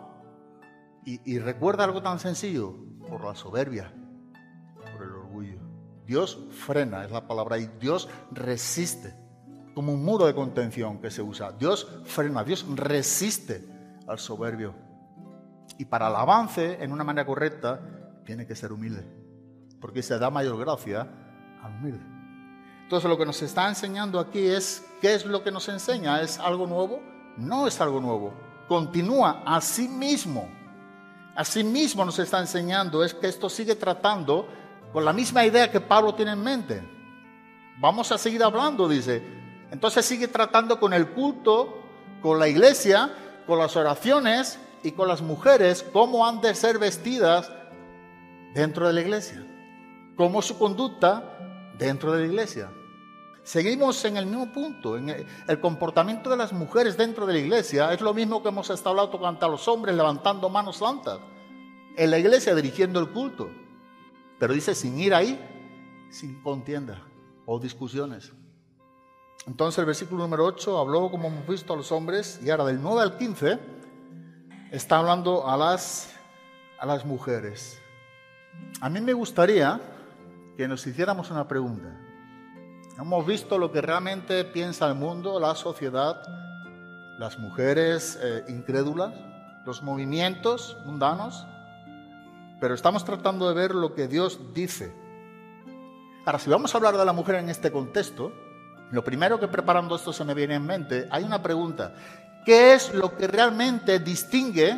Y recuerda algo tan sencillo, por la soberbia, por el orgullo. Dios frena, es la palabra, y Dios resiste, como un muro de contención que se usa. Dios frena, Dios resiste al soberbio. Y para el avance, en una manera correcta, tiene que ser humilde, porque se da mayor gracia al humilde. Entonces lo que nos está enseñando aquí es, ¿qué es lo que nos enseña? ¿Es algo nuevo? No es algo nuevo. Continúa a sí mismo. A sí mismo nos está enseñando, es que esto sigue tratando con la misma idea que Pablo tiene en mente. Vamos a seguir hablando, dice. Entonces sigue tratando con el culto, con la iglesia, con las oraciones y con las mujeres, cómo han de ser vestidas dentro de la iglesia, cómo su conducta dentro de la iglesia. Seguimos en el mismo punto, en el comportamiento de las mujeres dentro de la iglesia es lo mismo que hemos estado hablando ante los hombres levantando manos santas, en la iglesia dirigiendo el culto, pero dice sin ir ahí, sin contienda o discusiones. Entonces el versículo número 8 habló, como hemos visto, a los hombres, y ahora del 9 al 15 está hablando a las mujeres. A mí me gustaría que nos hiciéramos una pregunta. Hemos visto lo que realmente piensa el mundo, la sociedad, las mujeres incrédulas, los movimientos mundanos, pero estamos tratando de ver lo que Dios dice. Ahora, si vamos a hablar de la mujer en este contexto, lo primero que preparando esto se me viene en mente, hay una pregunta. ¿Qué es lo que realmente distingue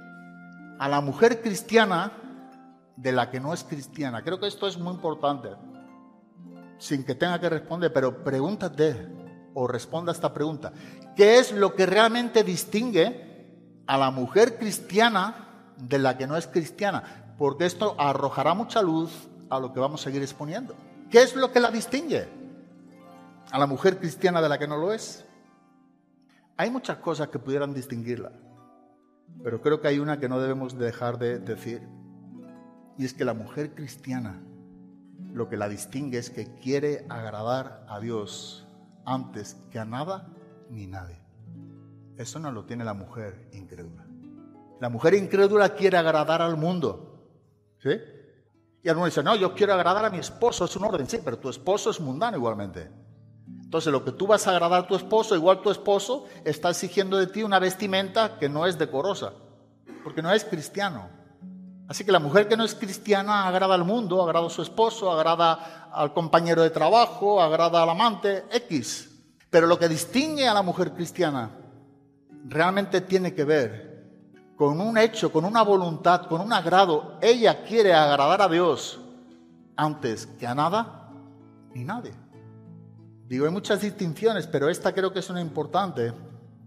a la mujer cristiana de la que no es cristiana? Creo que esto es muy importante. Sin que tenga que responder, pero pregúntate o responda a esta pregunta. ¿Qué es lo que realmente distingue a la mujer cristiana de la que no es cristiana? Porque esto arrojará mucha luz a lo que vamos a seguir exponiendo. ¿Qué es lo que la distingue a la mujer cristiana de la que no lo es? Hay muchas cosas que pudieran distinguirla, pero creo que hay una que no debemos dejar de decir, y es que la mujer cristiana lo que la distingue es que quiere agradar a Dios antes que a nada ni nadie. Eso no lo tiene la mujer incrédula. La mujer incrédula quiere agradar al mundo, ¿sí? Y algunos dicen, no, yo quiero agradar a mi esposo, es un orden, sí, pero tu esposo es mundano igualmente. Entonces lo que tú vas a agradar a tu esposo, igual tu esposo está exigiendo de ti una vestimenta que no es decorosa, porque no es cristiano. Así que la mujer que no es cristiana agrada al mundo, agrada a su esposo, agrada al compañero de trabajo, agrada al amante, X. Pero lo que distingue a la mujer cristiana realmente tiene que ver con un hecho, con una voluntad, con un agrado. Ella quiere agradar a Dios antes que a nada ni nadie. Digo, hay muchas distinciones, pero esta creo que es una importante.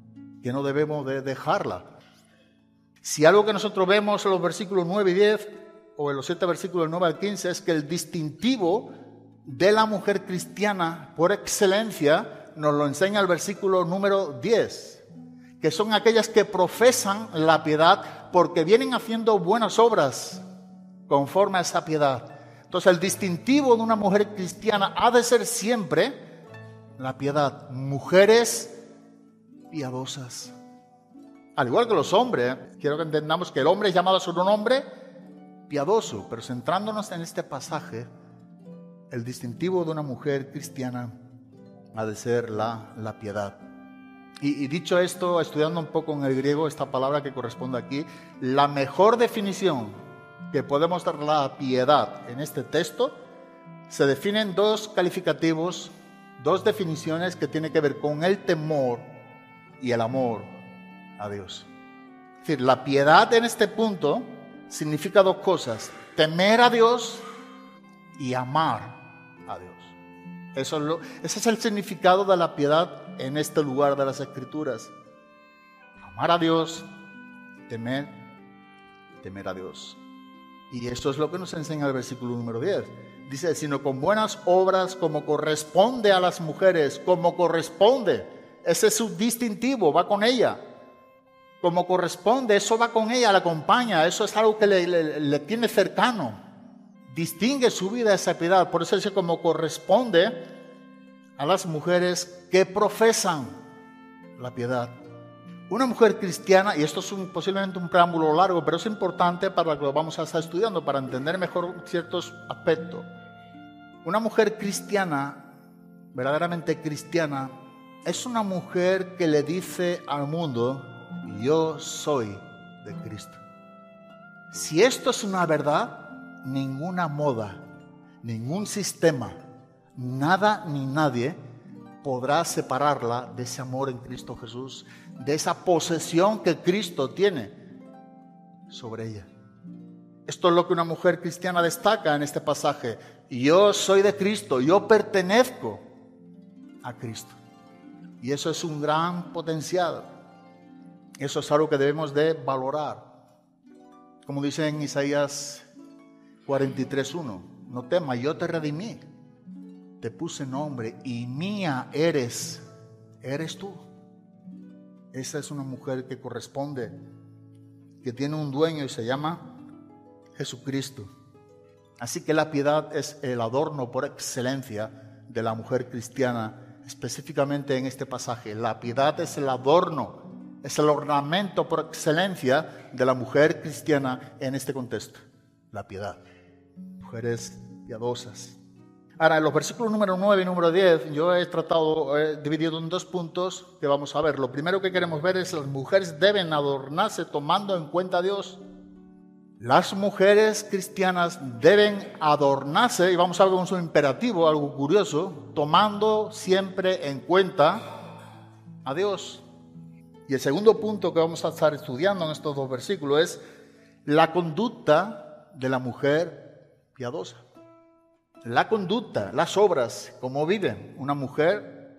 que no debemos de dejarla. Si algo que nosotros vemos en los versículos 9 y 10, o en los 7 versículos del 9 al 15, es que el distintivo de la mujer cristiana por excelencia nos lo enseña el versículo número 10, que son aquellas que profesan la piedad porque vienen haciendo buenas obras conforme a esa piedad. Entonces el distintivo de una mujer cristiana ha de ser siempre la piedad. Mujeres piadosas. Al igual que los hombres, quiero que entendamos que el hombre es llamado a ser un hombre piadoso, pero centrándonos en este pasaje, el distintivo de una mujer cristiana ha de ser la piedad. Y dicho esto, estudiando un poco en el griego esta palabra que corresponde aquí, la mejor definición que podemos dar la piedad en este texto, se definen dos calificativos, dos definiciones que tienen que ver con el temor y el amor a Dios. Es decir, la piedad en este punto significa dos cosas: temer a Dios y amar a Dios. Ese es el significado de la piedad en este lugar de las Escrituras. Amar a Dios, temer a Dios. Y esto es lo que nos enseña el versículo número 10. Dice, sino con buenas obras como corresponde a las mujeres, como corresponde. Ese es su distintivo, va con ella. Como corresponde, eso va con ella, la acompaña, eso es algo que le tiene cercano. Distingue su vida esa piedad, por eso dice como corresponde a las mujeres que profesan la piedad. Una mujer cristiana, y esto es posiblemente un preámbulo largo, pero es importante para lo que lo vamos a estar estudiando, para entender mejor ciertos aspectos. Una mujer cristiana, verdaderamente cristiana, es una mujer que le dice al mundo, yo soy de Cristo. Si esto es una verdad, ninguna moda, ningún sistema, nada ni nadie podrá separarla de ese amor en Cristo Jesús, de esa posesión que Cristo tiene sobre ella. Esto es lo que una mujer cristiana destaca en este pasaje. Yo soy de Cristo, yo pertenezco a Cristo. Y eso es un gran potencial. Eso es algo que debemos de valorar. Como dice en Isaías 43:1, no temas, yo te redimí, te puse nombre y mía eres tú. Esa es una mujer que corresponde, que tiene un dueño y se llama Jesucristo. Así que la piedad es el adorno por excelencia de la mujer cristiana, específicamente en este pasaje. La piedad es el adorno, es el ornamento por excelencia de la mujer cristiana en este contexto. La piedad. Mujeres piadosas. Ahora, en los versículos número 9 y número 10, yo he dividido en dos puntos que vamos a ver. Lo primero que queremos ver es que las mujeres deben adornarse tomando en cuenta a Dios. Las mujeres cristianas deben adornarse, y vamos a ver con su imperativo, algo curioso, tomando siempre en cuenta a Dios. Y el segundo punto que vamos a estar estudiando en estos dos versículos es la conducta de la mujer piadosa. La conducta, las obras, cómo vive una mujer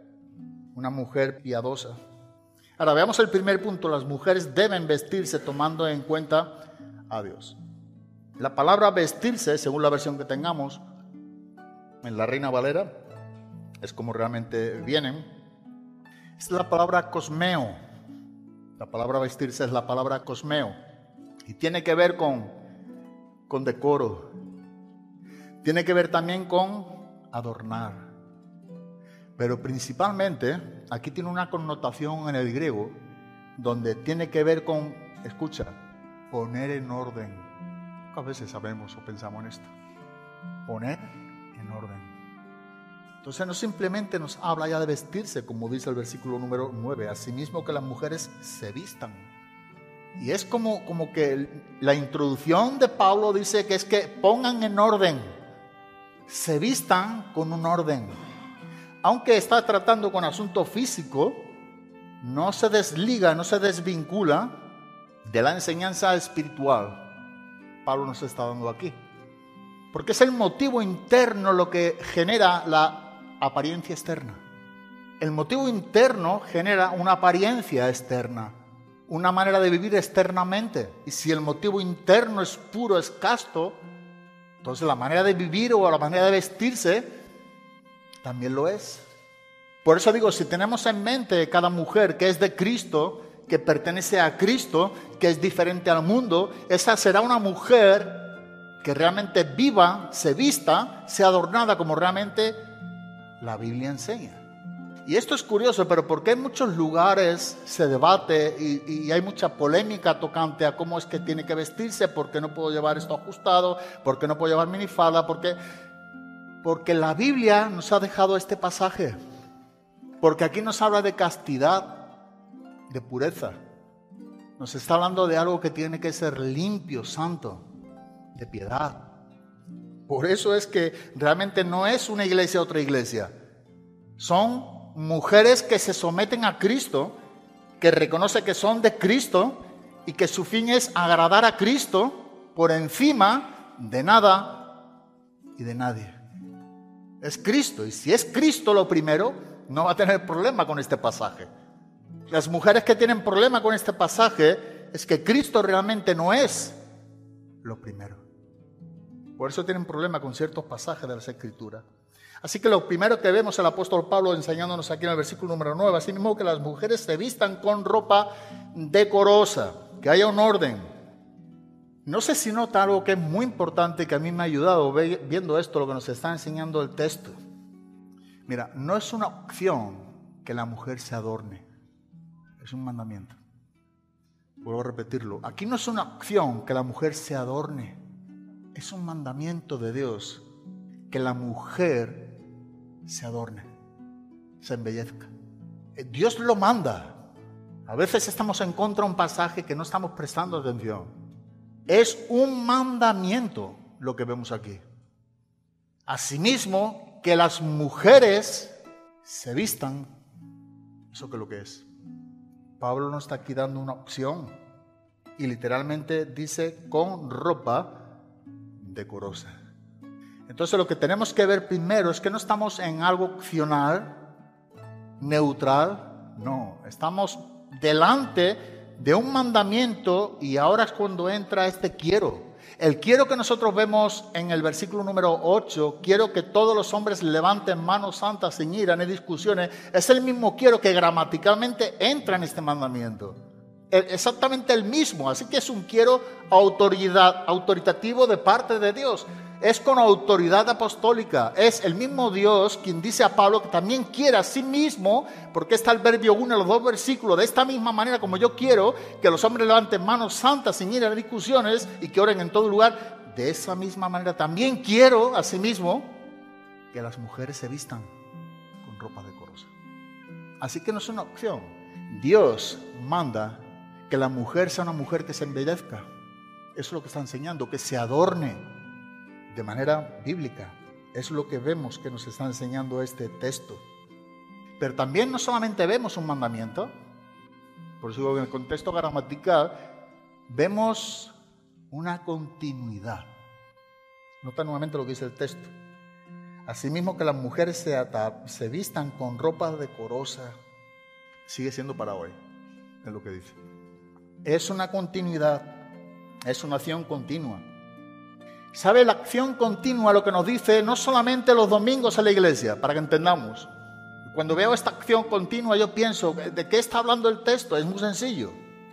piadosa. Ahora veamos el primer punto. Las mujeres deben vestirse tomando en cuenta a Dios. La palabra vestirse, según la versión que tengamos, en la Reina Valera, es como realmente vienen, es la palabra cosmeo. La palabra vestirse es la palabra cosmeo y tiene que ver con decoro. Tiene que ver también con adornar. Pero principalmente, aquí tiene una connotación en el griego donde tiene que ver con, escucha, poner en orden. Pocas veces sabemos o pensamos en esto. Poner en orden. Entonces no simplemente nos habla ya de vestirse, como dice el versículo número 9, asimismo que las mujeres se vistan. Y es como que la introducción de Pablo dice que es que pongan en orden. Se vistan con un orden. Aunque está tratando con asunto físico, no se desliga, no se desvincula de la enseñanza espiritual. Pablo nos está dando aquí. Porque es el motivo interno lo que genera la apariencia externa. el motivo interno genera una apariencia externa, una manera de vivir externamente. Y si el motivo interno es puro, es casto, entonces la manera de vivir o la manera de vestirse también lo es. Por eso digo, si tenemos en mente cada mujer que es de Cristo, que pertenece a Cristo, que es diferente al mundo, esa será una mujer que realmente viva, se vista, sea adornada como realmente la Biblia enseña. Y esto es curioso, pero porque en muchos lugares se debate y hay mucha polémica tocante a cómo es que tiene que vestirse, por qué no puedo llevar esto ajustado, por qué no puedo llevar minifalda, porque la Biblia nos ha dejado este pasaje, porque aquí nos habla de castidad, de pureza. Nos está hablando de algo que tiene que ser limpio, santo, de piedad. Por eso es que realmente no es una iglesia otra iglesia. Son mujeres que se someten a Cristo, que reconocen que son de Cristo y que su fin es agradar a Cristo por encima de nada y de nadie. Es Cristo, y si es Cristo lo primero, no va a tener problema con este pasaje. Las mujeres que tienen problema con este pasaje es que Cristo realmente no es lo primero. Por eso tienen problema con ciertos pasajes de las Escrituras. Así que lo primero que vemos el apóstol Pablo enseñándonos aquí en el versículo número 9, así mismo que las mujeres se vistan con ropa decorosa, que haya un orden. No sé si nota algo que es muy importante, que a mí me ha ayudado viendo esto, lo que nos está enseñando el texto. Mira, no es una opción que la mujer se adorne, es un mandamiento. Vuelvo a repetirlo, aquí no es una opción que la mujer se adorne, es un mandamiento de Dios que la mujer se adorne, se embellezca. Dios lo manda. A veces estamos en contra de un pasaje que no estamos prestando atención. Es un mandamiento lo que vemos aquí. Asimismo, que las mujeres se vistan, eso que es lo que es. Pablo nos está aquí dando una opción y literalmente dice con ropa decorosa. Entonces lo que tenemos que ver primero es que no estamos en algo opcional, neutral, no, estamos delante de un mandamiento y ahora es cuando entra este quiero. El quiero que nosotros vemos en el versículo número 8, quiero que todos los hombres levanten manos santas sin ira ni discusiones, es el mismo quiero que gramaticalmente entra en este mandamiento. Exactamente el mismo, así que es un quiero autoritativo de parte de Dios. Es con autoridad apostólica. Es el mismo Dios quien dice a Pablo que también quiere a sí mismo, porque está el verbio uno en los dos versículos, de esta misma manera como yo quiero que los hombres levanten manos santas sin ir a discusiones y que oren en todo lugar, de esa misma manera también quiero a sí mismo que las mujeres se vistan con ropa decorosa. Así que no es una opción. Dios manda que la mujer sea una mujer que se embellezca. Eso es lo que está enseñando, que se adorne de manera bíblica. Es lo que vemos que nos está enseñando este texto. Pero también no solamente vemos un mandamiento, por eso digo que en el contexto gramatical vemos una continuidad. Nota nuevamente lo que dice el texto. Asimismo que las mujeres se vistan con ropa decorosa, sigue siendo para hoy, es lo que dice. Es una continuidad, es una acción continua. ¿Sabe? La acción continua lo que nos dice no solamente los domingos en la iglesia, para que entendamos. Cuando veo esta acción continua yo pienso, ¿de qué está hablando el texto? Es muy sencillo.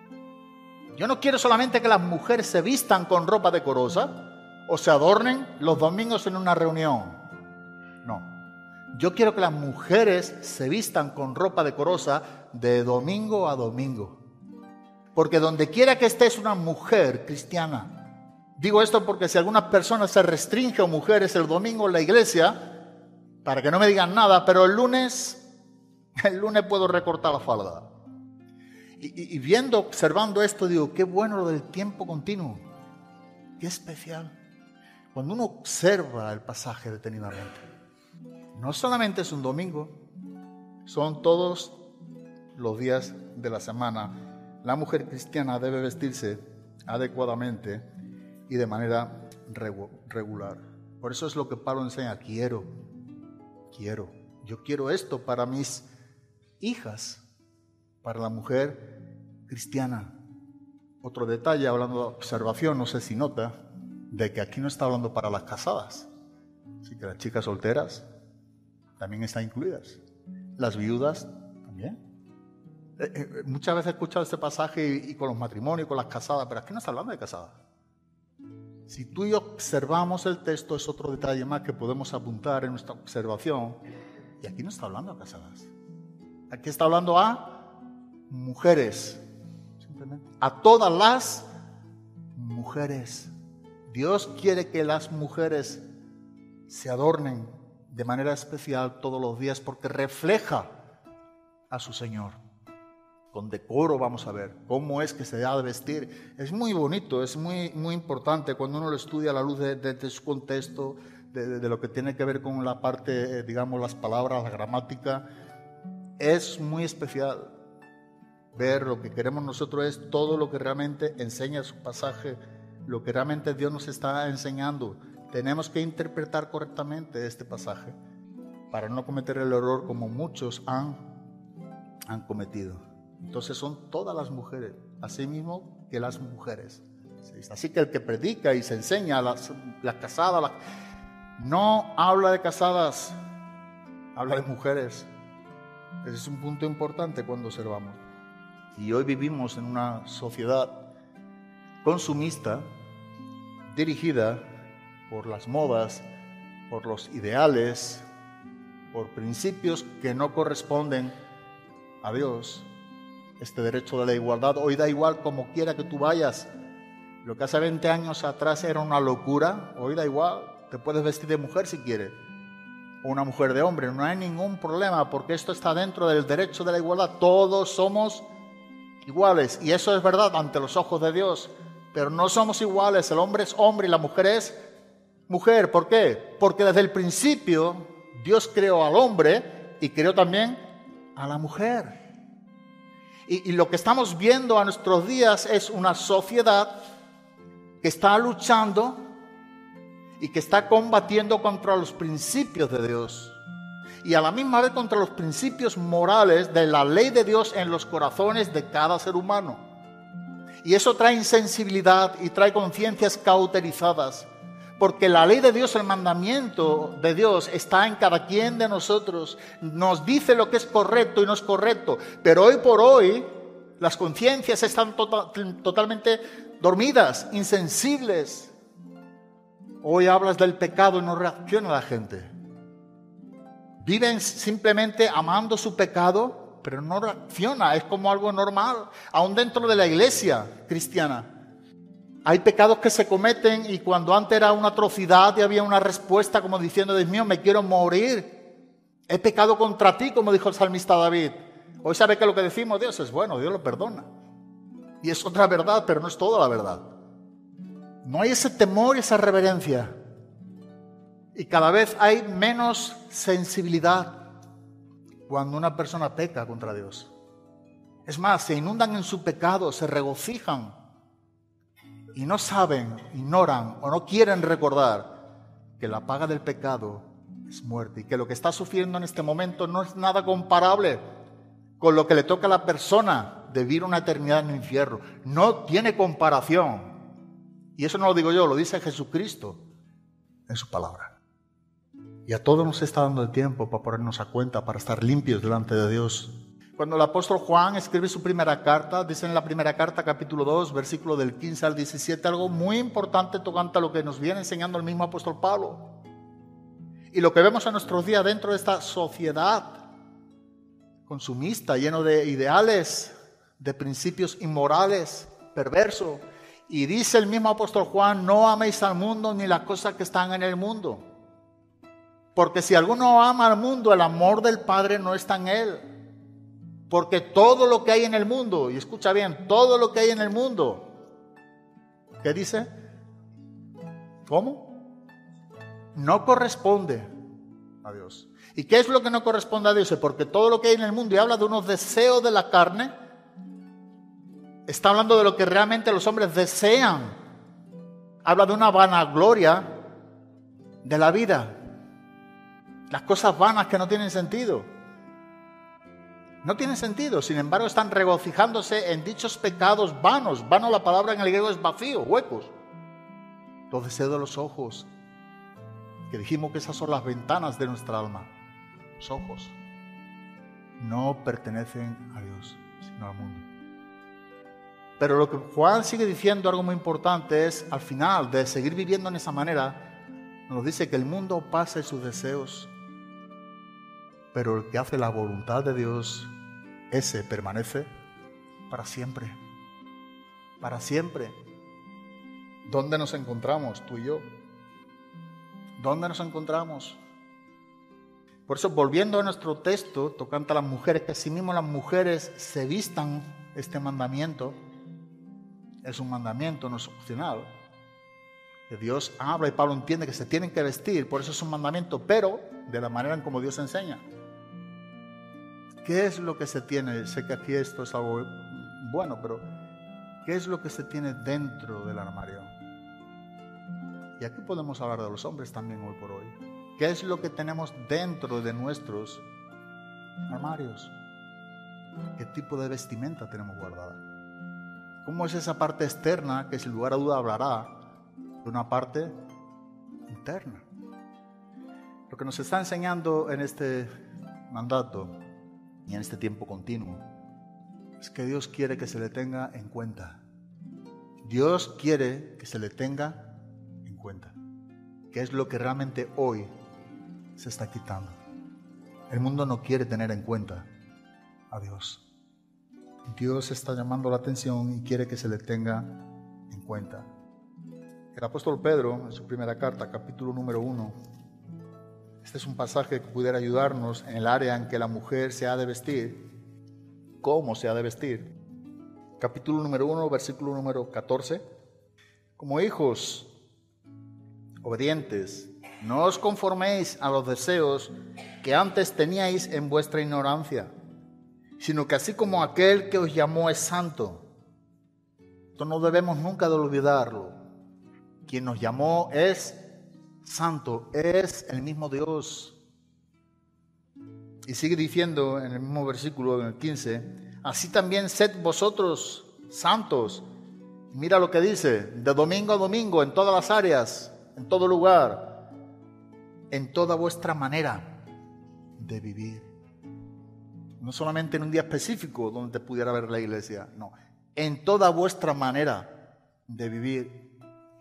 Yo no quiero solamente que las mujeres se vistan con ropa decorosa o se adornen los domingos en una reunión. No. Yo quiero que las mujeres se vistan con ropa decorosa de domingo a domingo. Porque donde quiera que estés una mujer cristiana. Digo esto porque si algunas personas se restringen, o mujeres, el domingo en la iglesia, para que no me digan nada, pero el lunes puedo recortar la falda. Y viendo, observando esto, digo, qué bueno lo del tiempo continuo. Qué especial. Cuando uno observa el pasaje detenidamente. No solamente es un domingo, son todos los días de la semana. La mujer cristiana debe vestirse adecuadamente y de manera regular. Por eso es lo que Pablo enseña. Yo quiero esto para mis hijas para la mujer cristiana. Otro detalle, hablando de observación, no sé si nota, de que aquí no está hablando para las casadas. Así que las chicas solteras también están incluidas. Las viudas también. Muchas veces he escuchado este pasaje y con los matrimonios, con las casadas, pero aquí no está hablando de casadas. Si tú y yo observamos el texto, es otro detalle más que podemos apuntar en nuestra observación. Y aquí no está hablando a casadas. Aquí está hablando a mujeres. Simplemente. A todas las mujeres. Dios quiere que las mujeres se adornen de manera especial todos los días porque refleja a su Señor. Con decoro vamos a ver cómo es que se ha de vestir. Es muy bonito, es muy importante cuando uno lo estudia a la luz de su contexto, de lo que tiene que ver con la parte, digamos, las palabras, la gramática. Es muy especial ver lo que queremos nosotros es todo lo que realmente enseña su pasaje, lo que realmente Dios nos está enseñando. Tenemos que interpretar correctamente este pasaje para no cometer el error como muchos han cometido. Entonces son todas las mujeres, así mismo que las mujeres. Así que el que predica y se enseña a las casadas, no habla de casadas, habla de mujeres. Ese es un punto importante cuando observamos. Y hoy vivimos en una sociedad consumista, dirigida por las modas, por los ideales, por principios que no corresponden a Dios. Este derecho de la igualdad hoy da igual como quiera que tú vayas. Lo que hace 20 años atrás era una locura, hoy da igual. Te puedes vestir de mujer si quieres, o una mujer de hombre, no hay ningún problema porque esto está dentro del derecho de la igualdad. Todos somos iguales y eso es verdad ante los ojos de Dios, pero no somos iguales. El hombre es hombre y la mujer es mujer. ¿Por qué? Porque desde el principio Dios creó al hombre y creó también a la mujer. Y lo que estamos viendo a nuestros días es una sociedad que está luchando y que está combatiendo contra los principios de Dios y a la misma vez contra los principios morales de la ley de Dios en los corazones de cada ser humano. Y eso trae insensibilidad y trae conciencias cauterizadas, porque la ley de Dios, el mandamiento de Dios está en cada quien de nosotros. Nos dice lo que es correcto y no es correcto, pero hoy por hoy las conciencias están totalmente dormidas, insensibles. Hoy hablas del pecado y no reacciona la gente. Viven simplemente amando su pecado, pero no reacciona, es como algo normal. Aún dentro de la iglesia cristiana hay pecados que se cometen y cuando antes era una atrocidad y había una respuesta como diciendo: Dios mío, me quiero morir, he pecado contra ti, como dijo el salmista David. Hoy sabe que lo que decimos, Dios es bueno, Dios lo perdona. Y es otra verdad, pero no es toda la verdad. No hay ese temor y esa reverencia. Y cada vez hay menos sensibilidad cuando una persona peca contra Dios. Es más, se inundan en su pecado, se regocijan y no saben, ignoran o no quieren recordar que la paga del pecado es muerte y que lo que está sufriendo en este momento no es nada comparable con lo que le toca a la persona de vivir una eternidad en el infierno. No tiene comparación. Y eso no lo digo yo, lo dice Jesucristo en su palabra. Y a todos nos está dando el tiempo para ponernos a cuenta, para estar limpios delante de Dios. Cuando el apóstol Juan escribe su primera carta, dice en la primera carta, capítulo 2, versículo del 15 al 17, algo muy importante tocante a lo que nos viene enseñando el mismo apóstol Pablo. Y lo que vemos en nuestros días dentro de esta sociedad consumista, lleno de ideales, de principios inmorales, perversos. Y dice el mismo apóstol Juan: no améis al mundo ni las cosas que están en el mundo. Porque si alguno ama al mundo, el amor del Padre no está en él. Porque todo lo que hay en el mundo, y escucha bien, todo lo que hay en el mundo, ¿qué dice? ¿Cómo? No corresponde a Dios. ¿Y qué es lo que no corresponde a Dios? Porque todo lo que hay en el mundo, y habla de unos deseos de la carne, está hablando de lo que realmente los hombres desean. Habla de una vanagloria de la vida. Las cosas vanas que no tienen sentido. No tiene sentido, sin embargo están regocijándose en dichos pecados vanos. Vano, la palabra en el griego es vacío, huecos. Los deseos de los ojos, que dijimos que esas son las ventanas de nuestra alma. Los ojos no pertenecen a Dios, sino al mundo. Pero lo que Juan sigue diciendo, algo muy importante, es al final de seguir viviendo en esa manera, nos dice que el mundo pasa y sus deseos, pero el que hace la voluntad de Dios, ese permanece para siempre. Para siempre. ¿Dónde nos encontramos, tú y yo? ¿Dónde nos encontramos? Por eso, volviendo a nuestro texto, tocante a las mujeres, que asimismo las mujeres se vistan, este mandamiento es un mandamiento, no es opcional. Que Dios habla y Pablo entiende que se tienen que vestir, por eso es un mandamiento, pero de la manera en como Dios enseña. ¿Qué es lo que se tiene? Sé que aquí esto es algo bueno, pero ¿qué es lo que se tiene dentro del armario? Y aquí podemos hablar de los hombres también hoy por hoy. ¿Qué es lo que tenemos dentro de nuestros armarios? ¿Qué tipo de vestimenta tenemos guardada? ¿Cómo es esa parte externa que sin lugar a duda hablará de una parte interna? Lo que nos está enseñando en este mandato y en este tiempo continuo es que Dios quiere que se le tenga en cuenta. Dios quiere que se le tenga en cuenta. ¿Qué es lo que realmente hoy se está quitando? El mundo no quiere tener en cuenta a Dios. Dios está llamando la atención y quiere que se le tenga en cuenta. El apóstol Pedro, en su primera carta, capítulo número 1, este es un pasaje que pudiera ayudarnos en el área en que la mujer se ha de vestir, cómo se ha de vestir. Capítulo número 1, versículo número 14. Como hijos obedientes, no os conforméis a los deseos que antes teníais en vuestra ignorancia, sino que así como aquel que os llamó es santo. Esto no debemos nunca de olvidarlo. Quien nos llamó es santo, es el mismo Dios. Y sigue diciendo en el mismo versículo, en el 15, así también sed vosotros santos. Mira lo que dice, de domingo a domingo, en todas las áreas, en todo lugar, en toda vuestra manera de vivir. No solamente en un día específico donde te pudiera ver la iglesia, no, en toda vuestra manera de vivir.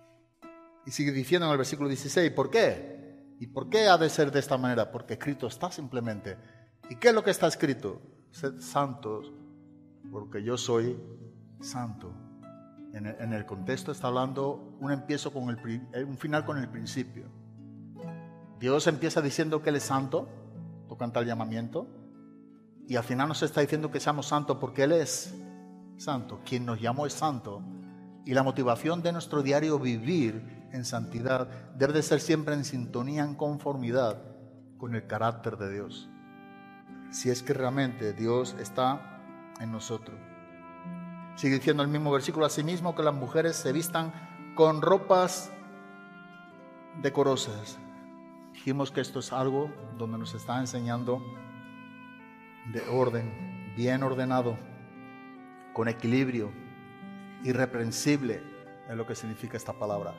Y sigue diciendo en el versículo 16, ¿por qué? ¿Y por qué ha de ser de esta manera? Porque escrito está simplemente. ¿Y qué es lo que está escrito? Sed santos, porque yo soy santo. En el contexto está hablando un final con el principio. Dios empieza diciendo que Él es santo, tocante al llamamiento, y al final nos está diciendo que seamos santos porque Él es santo. Quien nos llamó es santo. Y la motivación de nuestro diario vivir en santidad debe de ser siempre en sintonía, en conformidad con el carácter de Dios. Si es que realmente Dios está en nosotros. Sigue diciendo el mismo versículo, asimismo que las mujeres se vistan con ropas decorosas. Dijimos que esto es algo donde nos está enseñando de orden, bien ordenado, con equilibrio, irreprensible es lo que significa esta palabra.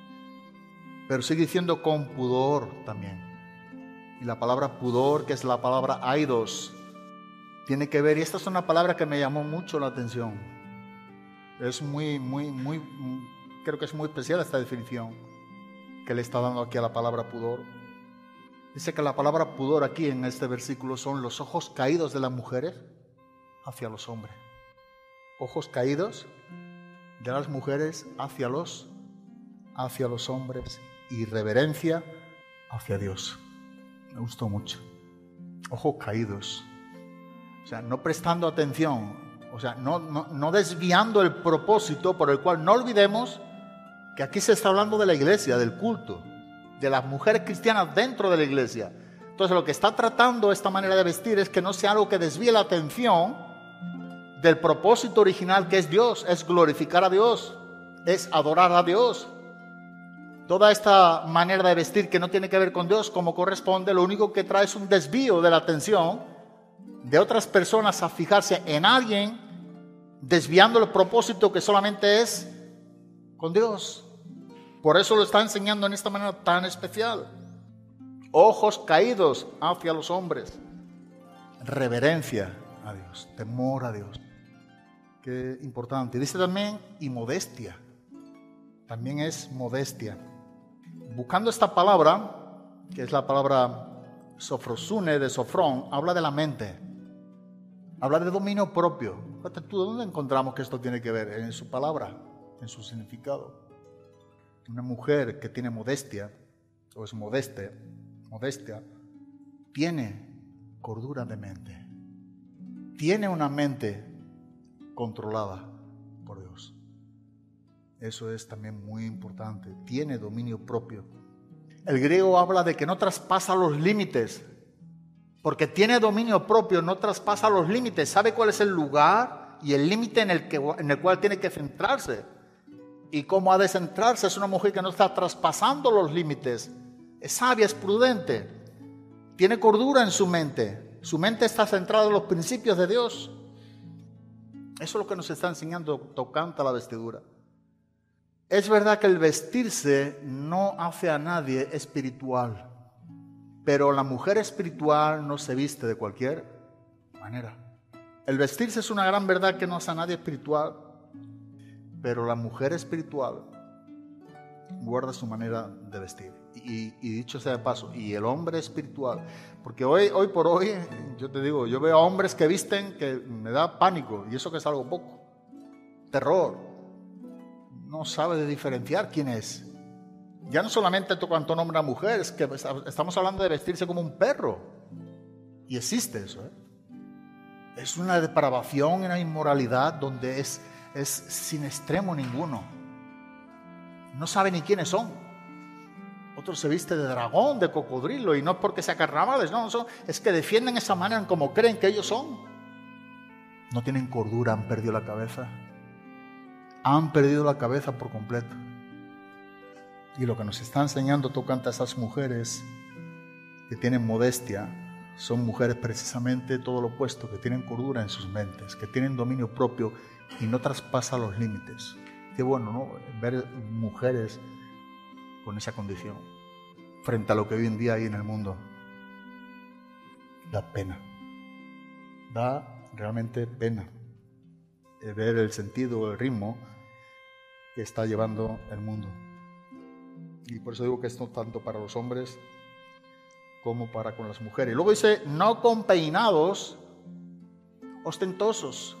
Pero sigue diciendo con pudor también. Y la palabra pudor, que es la palabra aidos, tiene que ver, y esta es una palabra que me llamó mucho la atención. Es creo que es muy especial esta definición que le está dando aquí a la palabra pudor. Dice que la palabra pudor aquí en este versículo son los ojos caídos de las mujeres hacia los hombres. Ojos caídos de las mujeres hacia los hombres y reverencia hacia Dios. Me gustó mucho. Ojos caídos. O sea, no prestando atención. O sea, no desviando el propósito por el cual no olvidemos que aquí se está hablando de la iglesia, del culto, de las mujeres cristianas dentro de la iglesia. Entonces lo que está tratando esta manera de vestir es que no sea algo que desvíe la atención del propósito original que es Dios, es glorificar a Dios, es adorar a Dios. Toda esta manera de vestir que no tiene que ver con Dios como corresponde, lo único que trae es un desvío de la atención de otras personas a fijarse en alguien, desviando el propósito que solamente es con Dios. Por eso lo está enseñando en esta manera tan especial. Ojos caídos hacia los hombres. Reverencia a Dios, temor a Dios. Qué importante. Dice también, y modestia. También es modestia. Buscando esta palabra, que es la palabra sofrosune de Sofrón, habla de la mente. Habla de dominio propio. Fíjate tú, ¿dónde encontramos que esto tiene que ver? En su palabra, en su significado. Una mujer que tiene modestia, o es modestia, tiene cordura de mente. Tiene una mente controlada por Dios. Eso es también muy importante. Tiene dominio propio. El griego habla de que no traspasa los límites. Porque tiene dominio propio, no traspasa los límites. Sabe cuál es el lugar y el límite en el cual tiene que centrarse. Y cómo ha de centrarse. Es una mujer que no está traspasando los límites. Es sabia, es prudente. Tiene cordura en su mente. Su mente está centrada en los principios de Dios. Eso es lo que nos está enseñando tocante a la vestidura. Es verdad que el vestirse no hace a nadie espiritual, pero la mujer espiritual no se viste de cualquier manera. El vestirse es una gran verdad que no hace a nadie espiritual, pero la mujer espiritual guarda su manera de vestir. Y dicho sea de paso, y el hombre espiritual, porque hoy por hoy, yo te digo, yo veo a hombres que visten que me da pánico, y eso que es algo poco, terror. No sabe de diferenciar quién es. Ya no solamente cuanto nombra a mujer, es que estamos hablando de vestirse como un perro, y existe eso, Es una depravación y una inmoralidad donde es sin extremo ninguno. No sabe ni quiénes son. Otros se viste de dragón, de cocodrilo, y no es porque sea carnavales, no, es que defienden esa manera en como creen que ellos son. No tienen cordura, han perdido la cabeza. Han perdido la cabeza por completo. Y lo que nos está enseñando tocante a esas mujeres que tienen modestia, son mujeres precisamente todo lo opuesto, que tienen cordura en sus mentes, que tienen dominio propio y no traspasan los límites. Qué bueno, ¿no? Ver mujeres con esa condición frente a lo que hoy en día hay en el mundo. Da pena. Da realmente pena ver el sentido, el ritmo que está llevando el mundo. Y por eso digo que esto tanto para los hombres como para con las mujeres. Y luego dice, no con peinados ostentosos.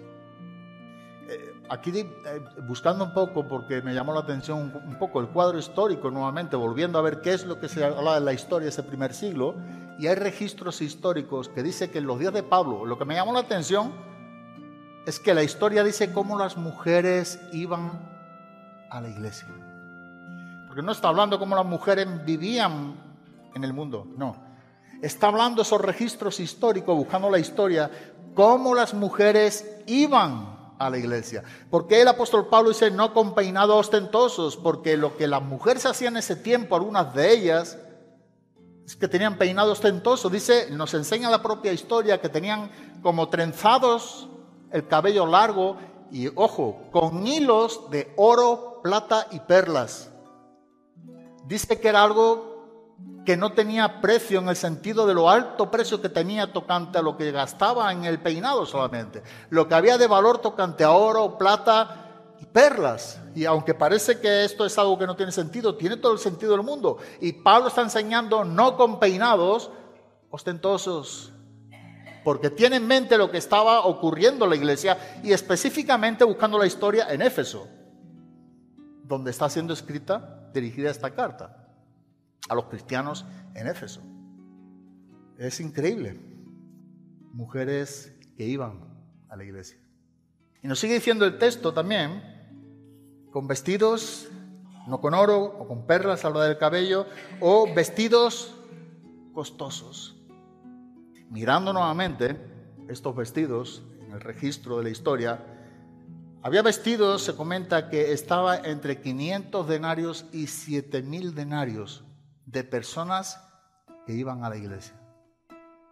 Aquí buscando un poco, porque me llamó la atención un poco el cuadro histórico nuevamente, volviendo a ver qué es lo que se habla de la historia de ese primer siglo, y hay registros históricos que dice que en los días de Pablo, lo que me llamó la atención es que la historia dice cómo las mujeres iban a la iglesia. Porque no está hablando cómo las mujeres vivían en el mundo, no. Está hablando esos registros históricos, buscando la historia, cómo las mujeres iban a la iglesia. ¿Por qué el apóstol Pablo dice no con peinados ostentosos? Porque lo que las mujeres hacían en ese tiempo, algunas de ellas, es que tenían peinados ostentosos. Dice, nos enseña la propia historia que tenían como trenzados el cabello largo y, ojo, con hilos de oro, plata y perlas. Dice que era algo que no tenía precio en el sentido de lo alto precio que tenía tocante a lo que gastaba en el peinado solamente. Lo que había de valor tocante a oro, plata y perlas. Y aunque parece que esto es algo que no tiene sentido, tiene todo el sentido del mundo. Y Pablo está enseñando no con peinados ostentosos, porque tiene en mente lo que estaba ocurriendo en la iglesia y específicamente buscando la historia en Éfeso, donde está siendo escrita, dirigida esta carta a los cristianos en Éfeso. Es increíble. Mujeres que iban a la iglesia. Y nos sigue diciendo el texto también, con vestidos, no con oro o con perlas, habla del cabello, o vestidos costosos. Mirando nuevamente estos vestidos en el registro de la historia, había vestidos, se comenta que estaba entre 500 denarios y 7,000 denarios de personas que iban a la iglesia.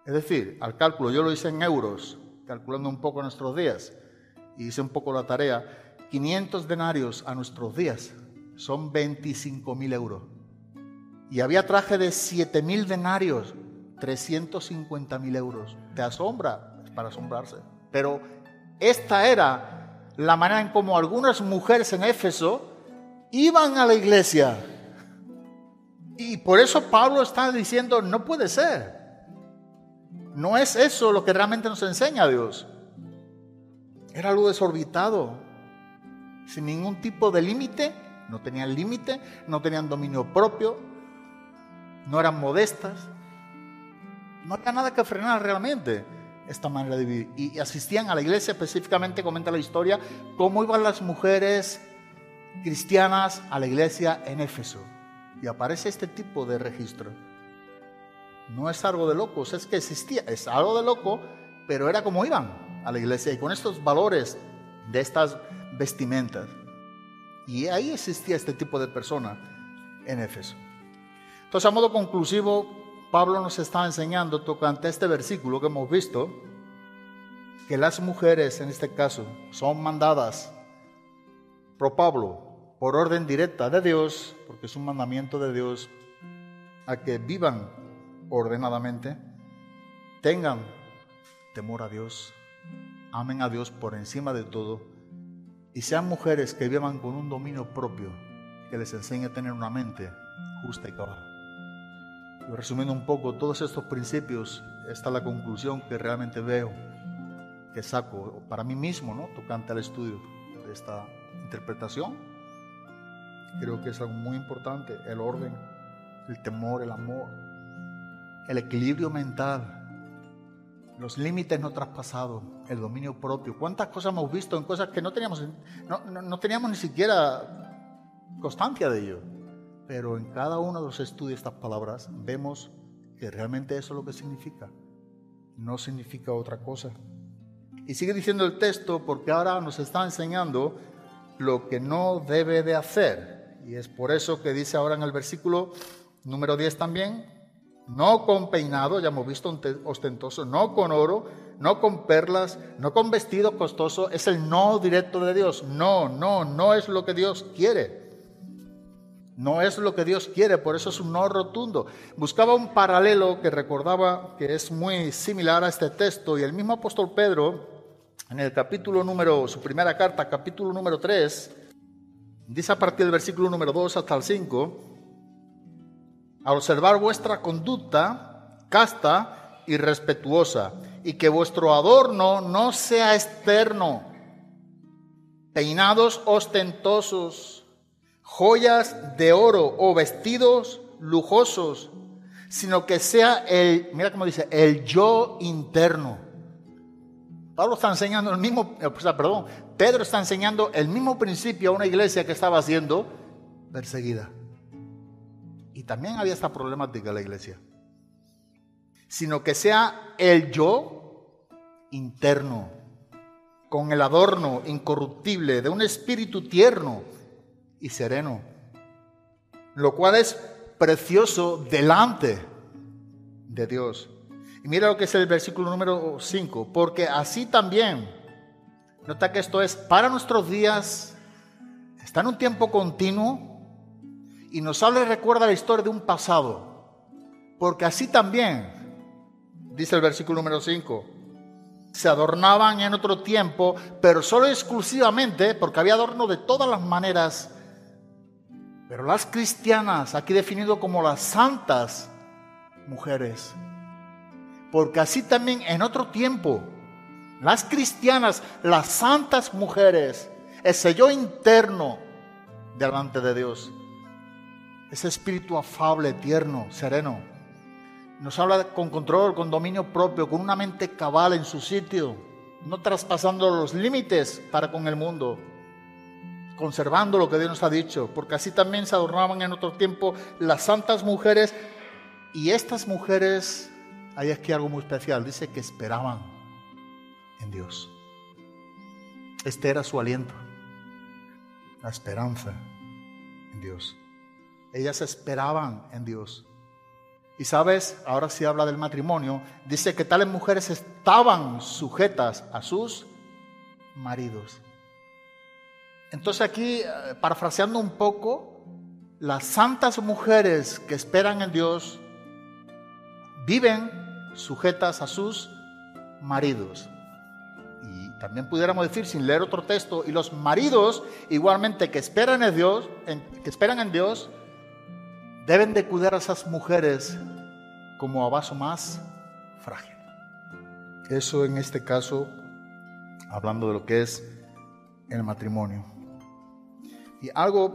Es decir, al cálculo, yo lo hice en euros, calculando un poco nuestros días, y hice un poco la tarea. 500 denarios a nuestros días son 25.000 euros. Y había traje de 7.000 denarios, 350.000 euros. ¿Te asombra? Es para asombrarse. Pero esta era la manera en cómo algunas mujeres en Éfeso iban a la iglesia. Y por eso Pablo está diciendo, no puede ser. No es eso lo que realmente nos enseña Dios. Era algo desorbitado, sin ningún tipo de límite. No tenían límite, no tenían dominio propio, no eran modestas. No había nada que frenar realmente esta manera de vivir. Y asistían a la iglesia, específicamente comenta la historia, cómo iban las mujeres cristianas a la iglesia en Éfeso. Y aparece este tipo de registro. No es algo de locos, es que existía, es algo de loco, pero era como iban a la iglesia y con estos valores de estas vestimentas. Y ahí existía este tipo de persona en Éfeso. Entonces, a modo conclusivo, Pablo nos está enseñando, tocante a este versículo que hemos visto, que las mujeres, en este caso, son mandadas por Pablo, por orden directa de Dios, porque es un mandamiento de Dios, a que vivan ordenadamente, tengan temor a Dios, amen a Dios por encima de todo, y sean mujeres que vivan con un dominio propio, que les enseñe a tener una mente justa y cabal. Y resumiendo un poco todos estos principios, esta es la conclusión que realmente veo, que saco para mí mismo, ¿no?, tocante al estudio de esta interpretación. Creo que es algo muy importante: el orden, el temor, el amor, el equilibrio mental, los límites no traspasados, el dominio propio. ¿Cuántas cosas hemos visto en cosas que no teníamos ni siquiera constancia de ello? Pero en cada uno de los estudios de estas palabras vemos que realmente eso es lo que significa. No significa otra cosa. Y sigue diciendo el texto, porque ahora nos está enseñando lo que no debe de hacer. Y es por eso que dice ahora en el versículo número 10 también: no con peinado, ya hemos visto, ostentoso, no con oro, no con perlas, no con vestido costoso. Es el no directo de Dios. No es lo que Dios quiere. No es lo que Dios quiere, por eso es un no rotundo. Buscaba un paralelo que recordaba que es muy similar a este texto, y el mismo apóstol Pedro, en el su primera carta, capítulo número 3, dice a partir del versículo número 2 hasta el 5: al observar vuestra conducta casta y respetuosa, y que vuestro adorno no sea externo, peinados ostentosos, joyas de oro o vestidos lujosos, sino que sea mira cómo dice, el yo interno. Pedro está enseñando el mismo principio a una iglesia que estaba siendo perseguida. Y también había esta problemática en la iglesia. Sino que sea el yo interno, con el adorno incorruptible de un espíritu tierno y sereno, lo cual es precioso delante de Dios. Y mira lo que es el versículo número 5: porque así también, nota que esto es para nuestros días, está en un tiempo continuo, y nos habla y recuerda la historia de un pasado. Porque así también, dice el versículo número 5, se adornaban en otro tiempo, pero solo exclusivamente, porque había adorno de todas las maneras. Pero las cristianas, aquí definido como las santas mujeres, porque así también en otro tiempo, las cristianas, las santas mujeres, ese yo interno delante de Dios, ese espíritu afable, tierno, sereno, nos habla con control, con dominio propio, con una mente cabal en su sitio, no traspasando los límites para con el mundo, conservando lo que Dios nos ha dicho, porque así también se adornaban en otro tiempo las santas mujeres. Y estas mujeres, hay aquí algo muy especial, dice que esperaban en Dios. Este era su aliento, la esperanza en Dios. Ellas esperaban en Dios. Y sabes, ahora sí habla del matrimonio, dice que tales mujeres estaban sujetas a sus maridos. Entonces aquí, parafraseando un poco, las santas mujeres que esperan en Dios viven sujetas a sus maridos. Y también pudiéramos decir, sin leer otro texto, y los maridos igualmente que esperan en Dios, deben de cuidar a esas mujeres como a vaso más frágil. Eso en este caso, hablando de lo que es el matrimonio. Y algo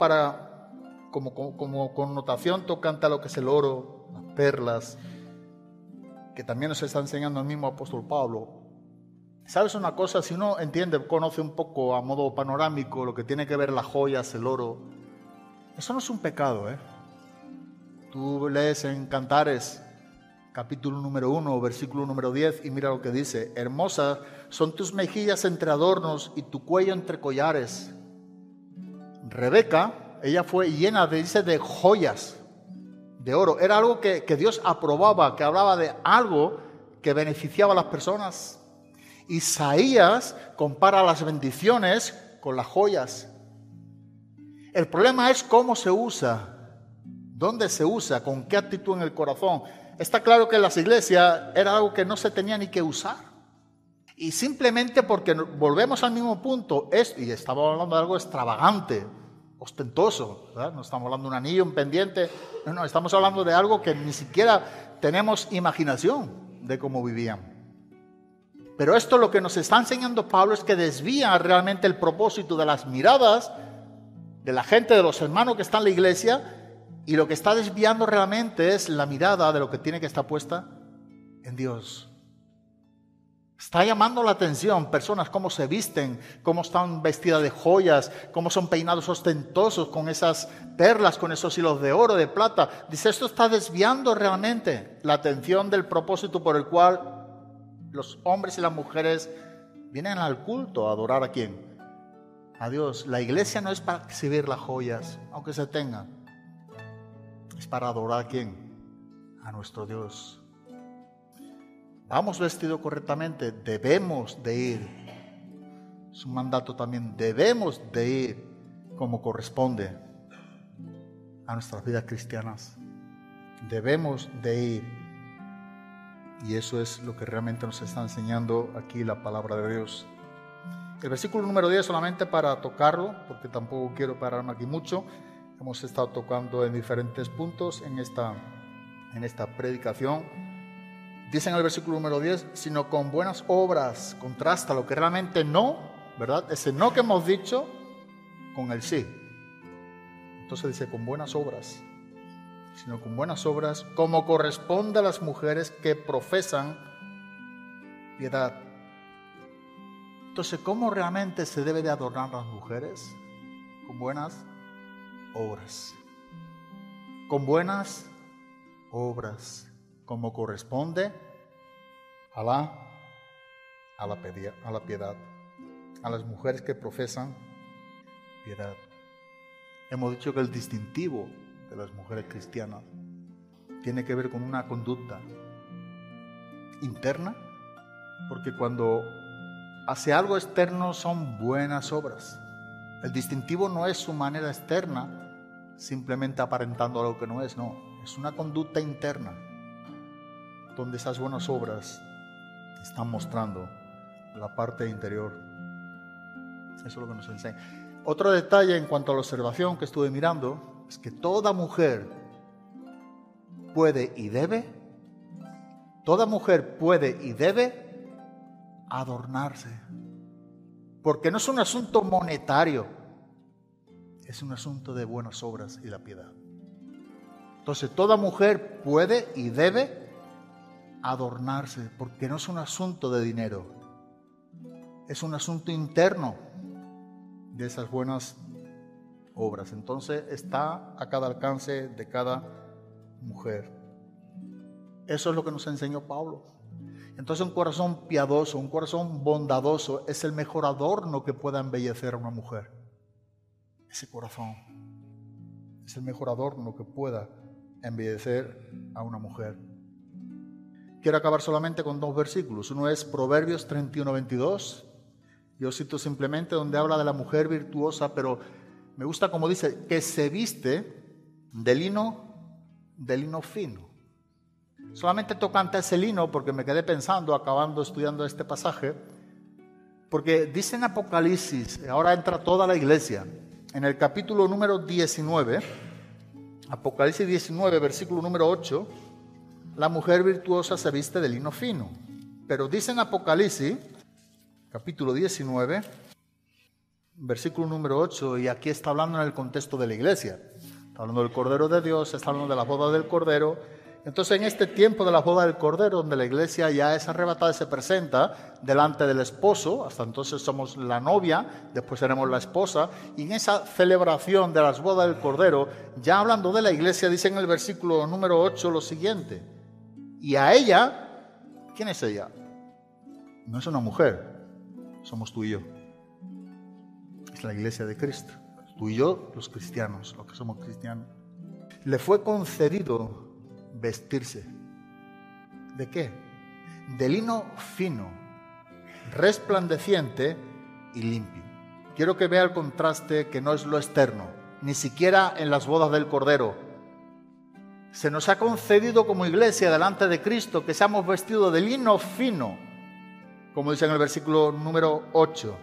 como connotación tocante a lo que es el oro, las perlas, que también nos está enseñando el mismo apóstol Pablo. ¿Sabes una cosa? Si uno entiende, conoce un poco a modo panorámico lo que tiene que ver las joyas, el oro, eso no es un pecado, ¿eh? Tú lees en Cantares, capítulo número 1, versículo número 10, y mira lo que dice: hermosas son tus mejillas entre adornos y tu cuello entre collares. Rebeca, ella fue llena, dice, de joyas, de oro. Era algo que Dios aprobaba, que hablaba de algo que beneficiaba a las personas. Isaías compara las bendiciones con las joyas. El problema es cómo se usa, dónde se usa, con qué actitud en el corazón. Está claro que en las iglesias era algo que no se tenía ni que usar. Y simplemente porque volvemos al mismo punto, y estamos hablando de algo extravagante, ostentoso, ¿verdad? No estamos hablando de un anillo, un pendiente, no, estamos hablando de algo que ni siquiera tenemos imaginación de cómo vivían. Pero esto lo que nos está enseñando Pablo es que desvía realmente el propósito de las miradas de la gente, de los hermanos que están en la iglesia, y lo que está desviando realmente es la mirada de lo que tiene que estar puesta en Dios. Está llamando la atención personas cómo se visten, cómo están vestidas de joyas, cómo son peinados ostentosos con esas perlas, con esos hilos de oro, de plata. Dice, esto está desviando realmente la atención del propósito por el cual los hombres y las mujeres vienen al culto a adorar a ¿quién? A Dios. La iglesia no es para exhibir las joyas, aunque se tengan. Es para adorar a ¿quién? A nuestro Dios. Vamos vestidos correctamente, debemos de ir. Es un mandato también, debemos de ir como corresponde a nuestras vidas cristianas. Debemos de ir. Y eso es lo que realmente nos está enseñando aquí la palabra de Dios. El versículo número 10, solamente para tocarlo, porque tampoco quiero pararme aquí mucho. Hemos estado tocando en diferentes puntos en esta predicación. Dice en el versículo número 10, sino con buenas obras. Contrasta lo que realmente no, ¿verdad? Ese no que hemos dicho con el sí. Entonces dice con buenas obras. Sino con buenas obras, como corresponde a las mujeres que profesan piedad. Entonces, ¿cómo realmente se debe de adornar las mujeres? Con buenas obras. Con buenas obras, como corresponde a la piedad, a las mujeres que profesan piedad. Hemos dicho que el distintivo de las mujeres cristianas tiene que ver con una conducta interna, porque cuando hace algo externo son buenas obras. El distintivo no es su manera externa, simplemente aparentando algo que no es, no, es una conducta interna, donde esas buenas obras están mostrando la parte interior. Eso es lo que nos enseña. Otro detalle en cuanto a la observación que estuve mirando es que toda mujer puede y debe adornarse. Porque no es un asunto monetario, es un asunto de buenas obras y la piedad. Entonces toda mujer puede y debe adornarse, porque no es un asunto de dinero, es un asunto interno de esas buenas obras. Entonces está a cada alcance de cada mujer. Eso es lo que nos enseñó Pablo. Entonces un corazón piadoso, un corazón bondadoso es el mejor adorno que pueda embellecer a una mujer. Ese corazón es el mejor adorno que pueda embellecer a una mujer. Quiero acabar solamente con 2 versículos. Uno es Proverbios 31:22. Yo cito simplemente donde habla de la mujer virtuosa, pero me gusta como dice, que se viste de lino fino. Solamente tocante a ese lino, porque me quedé pensando, acabando estudiando este pasaje, porque dice en Apocalipsis, ahora entra toda la iglesia, en el capítulo número 19, Apocalipsis 19, versículo número 8, la mujer virtuosa se viste de lino fino. Pero dice en Apocalipsis, capítulo 19, versículo número 8, y aquí está hablando en el contexto de la iglesia. Está hablando del Cordero de Dios, está hablando de la boda del Cordero. Entonces, en este tiempo de la boda del Cordero, donde la iglesia ya es arrebatada y se presenta delante del esposo, hasta entonces somos la novia, después seremos la esposa, y en esa celebración de las bodas del Cordero, ya hablando de la iglesia, dice en el versículo número 8 lo siguiente: y a ella, ¿quién es ella? No es una mujer, somos tú y yo. Es la iglesia de Cristo. Tú y yo, los cristianos, los que somos cristianos. Le fue concedido vestirse. ¿De qué? De lino fino, resplandeciente y limpio. Quiero que vea el contraste, que no es lo externo, ni siquiera en las bodas del Cordero. Se nos ha concedido como iglesia delante de Cristo que seamos vestidos de lino fino, como dice en el versículo número 8,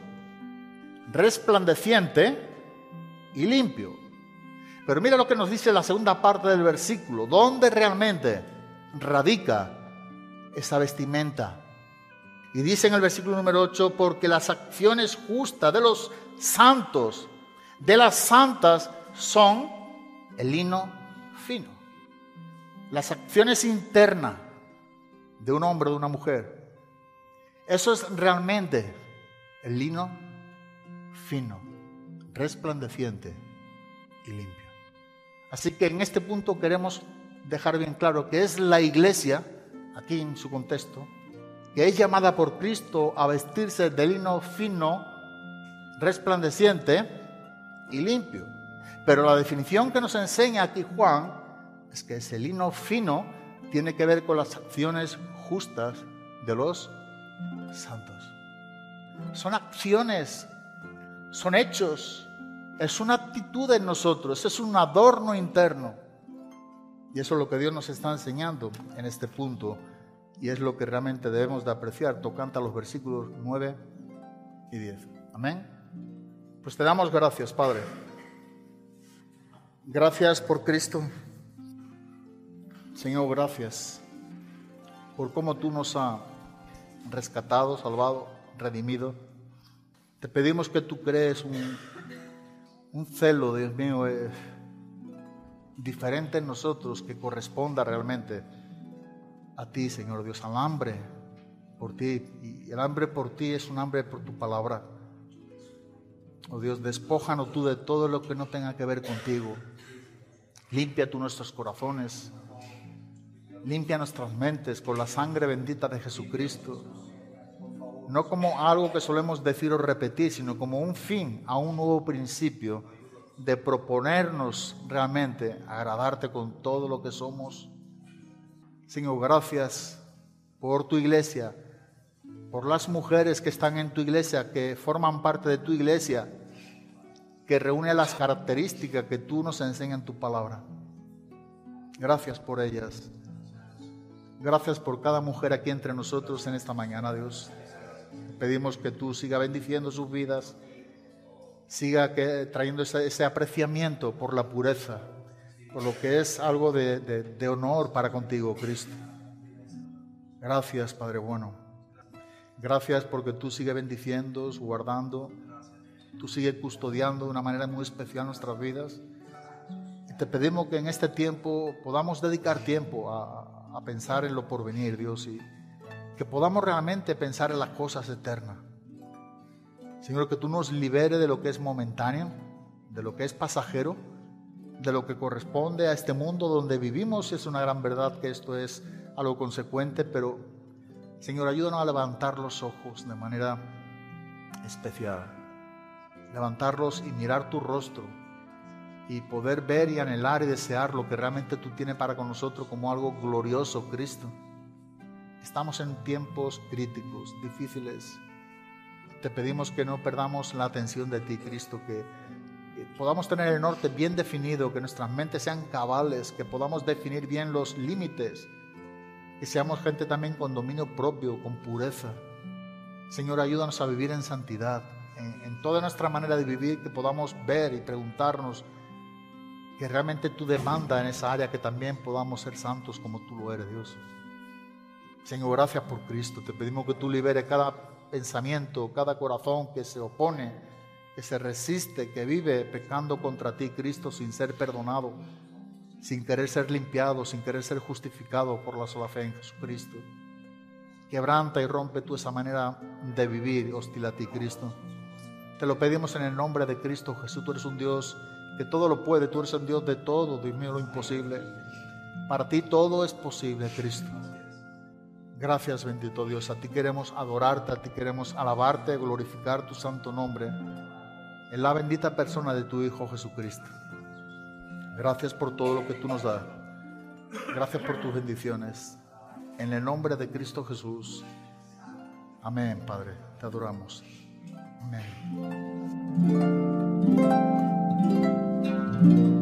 resplandeciente y limpio. Pero mira lo que nos dice la segunda parte del versículo, ¿dónde realmente radica esa vestimenta? Y dice en el versículo número 8, porque las acciones justas de los santos, de las santas, son el lino fino. Las acciones internas de un hombre o de una mujer, eso es realmente el lino fino, resplandeciente y limpio. Así que en este punto queremos dejar bien claro que es la iglesia, aquí en su contexto, que es llamada por Cristo a vestirse de lino fino, resplandeciente y limpio. Pero la definición que nos enseña aquí Juan es que ese lino fino tiene que ver con las acciones justas de los santos. Son acciones, son hechos, es una actitud en nosotros, es un adorno interno. Y eso es lo que Dios nos está enseñando en este punto, y es lo que realmente debemos de apreciar, tocante a los versículos 9 y 10. Amén. Pues te damos gracias, Padre. Gracias por Cristo. Señor, gracias por cómo tú nos has rescatado, salvado, redimido. Te pedimos que tú crees un celo, Dios mío, diferente en nosotros, que corresponda realmente a ti, Señor Dios, al hambre por ti. Y el hambre por ti es un hambre por tu palabra. Oh Dios, despójanos tú de todo lo que no tenga que ver contigo. Limpia tú nuestros corazones. Limpia nuestras mentes con la sangre bendita de Jesucristo. No como algo que solemos decir o repetir, sino como un fin a un nuevo principio de proponernos realmente agradarte con todo lo que somos. Señor, gracias por tu iglesia, por las mujeres que están en tu iglesia, que forman parte de tu iglesia, que reúne las características que tú nos enseñas en tu palabra. Gracias por ellas. Gracias por cada mujer aquí entre nosotros en esta mañana, Dios. Pedimos que tú sigas bendiciendo sus vidas, siga trayendo ese apreciamiento por la pureza, por lo que es algo de honor para contigo, Cristo. Gracias, Padre bueno. Gracias porque tú sigues bendiciendo, guardando, tú sigues custodiando de una manera muy especial nuestras vidas. Y te pedimos que en este tiempo podamos dedicar tiempo a pensar en lo porvenir, Dios, y que podamos realmente pensar en las cosas eternas. Señor, que tú nos liberes de lo que es momentáneo, de lo que es pasajero, de lo que corresponde a este mundo donde vivimos. Es una gran verdad que esto es algo consecuente, pero Señor, ayúdanos a levantar los ojos de manera especial, levantarlos y mirar tu rostro, y poder ver y anhelar y desear lo que realmente tú tienes para con nosotros como algo glorioso, Cristo. Estamos en tiempos críticos, difíciles. Te pedimos que no perdamos la atención de ti, Cristo, que podamos tener el norte bien definido, que nuestras mentes sean cabales, que podamos definir bien los límites, que seamos gente también con dominio propio, con pureza. Señor, ayúdanos a vivir en santidad, en toda nuestra manera de vivir, que podamos ver y preguntarnos que realmente tú demandas en esa área, que también podamos ser santos como tú lo eres, Dios. Señor, gracias por Cristo. Te pedimos que tú liberes cada pensamiento, cada corazón que se opone, que se resiste, que vive pecando contra ti, Cristo, sin ser perdonado, sin querer ser limpiado, sin querer ser justificado por la sola fe en Jesucristo. Quebranta y rompe tú esa manera de vivir hostil a ti, Cristo. Te lo pedimos en el nombre de Cristo Jesús. Tú eres un Dios que todo lo puede, tú eres un Dios de todo, Dios mío, lo imposible. Para ti todo es posible, Cristo. Gracias, bendito Dios. A ti queremos adorarte, a ti queremos alabarte, glorificar tu santo nombre en la bendita persona de tu Hijo Jesucristo. Gracias por todo lo que tú nos das. Gracias por tus bendiciones. En el nombre de Cristo Jesús. Amén, Padre. Te adoramos. Amén.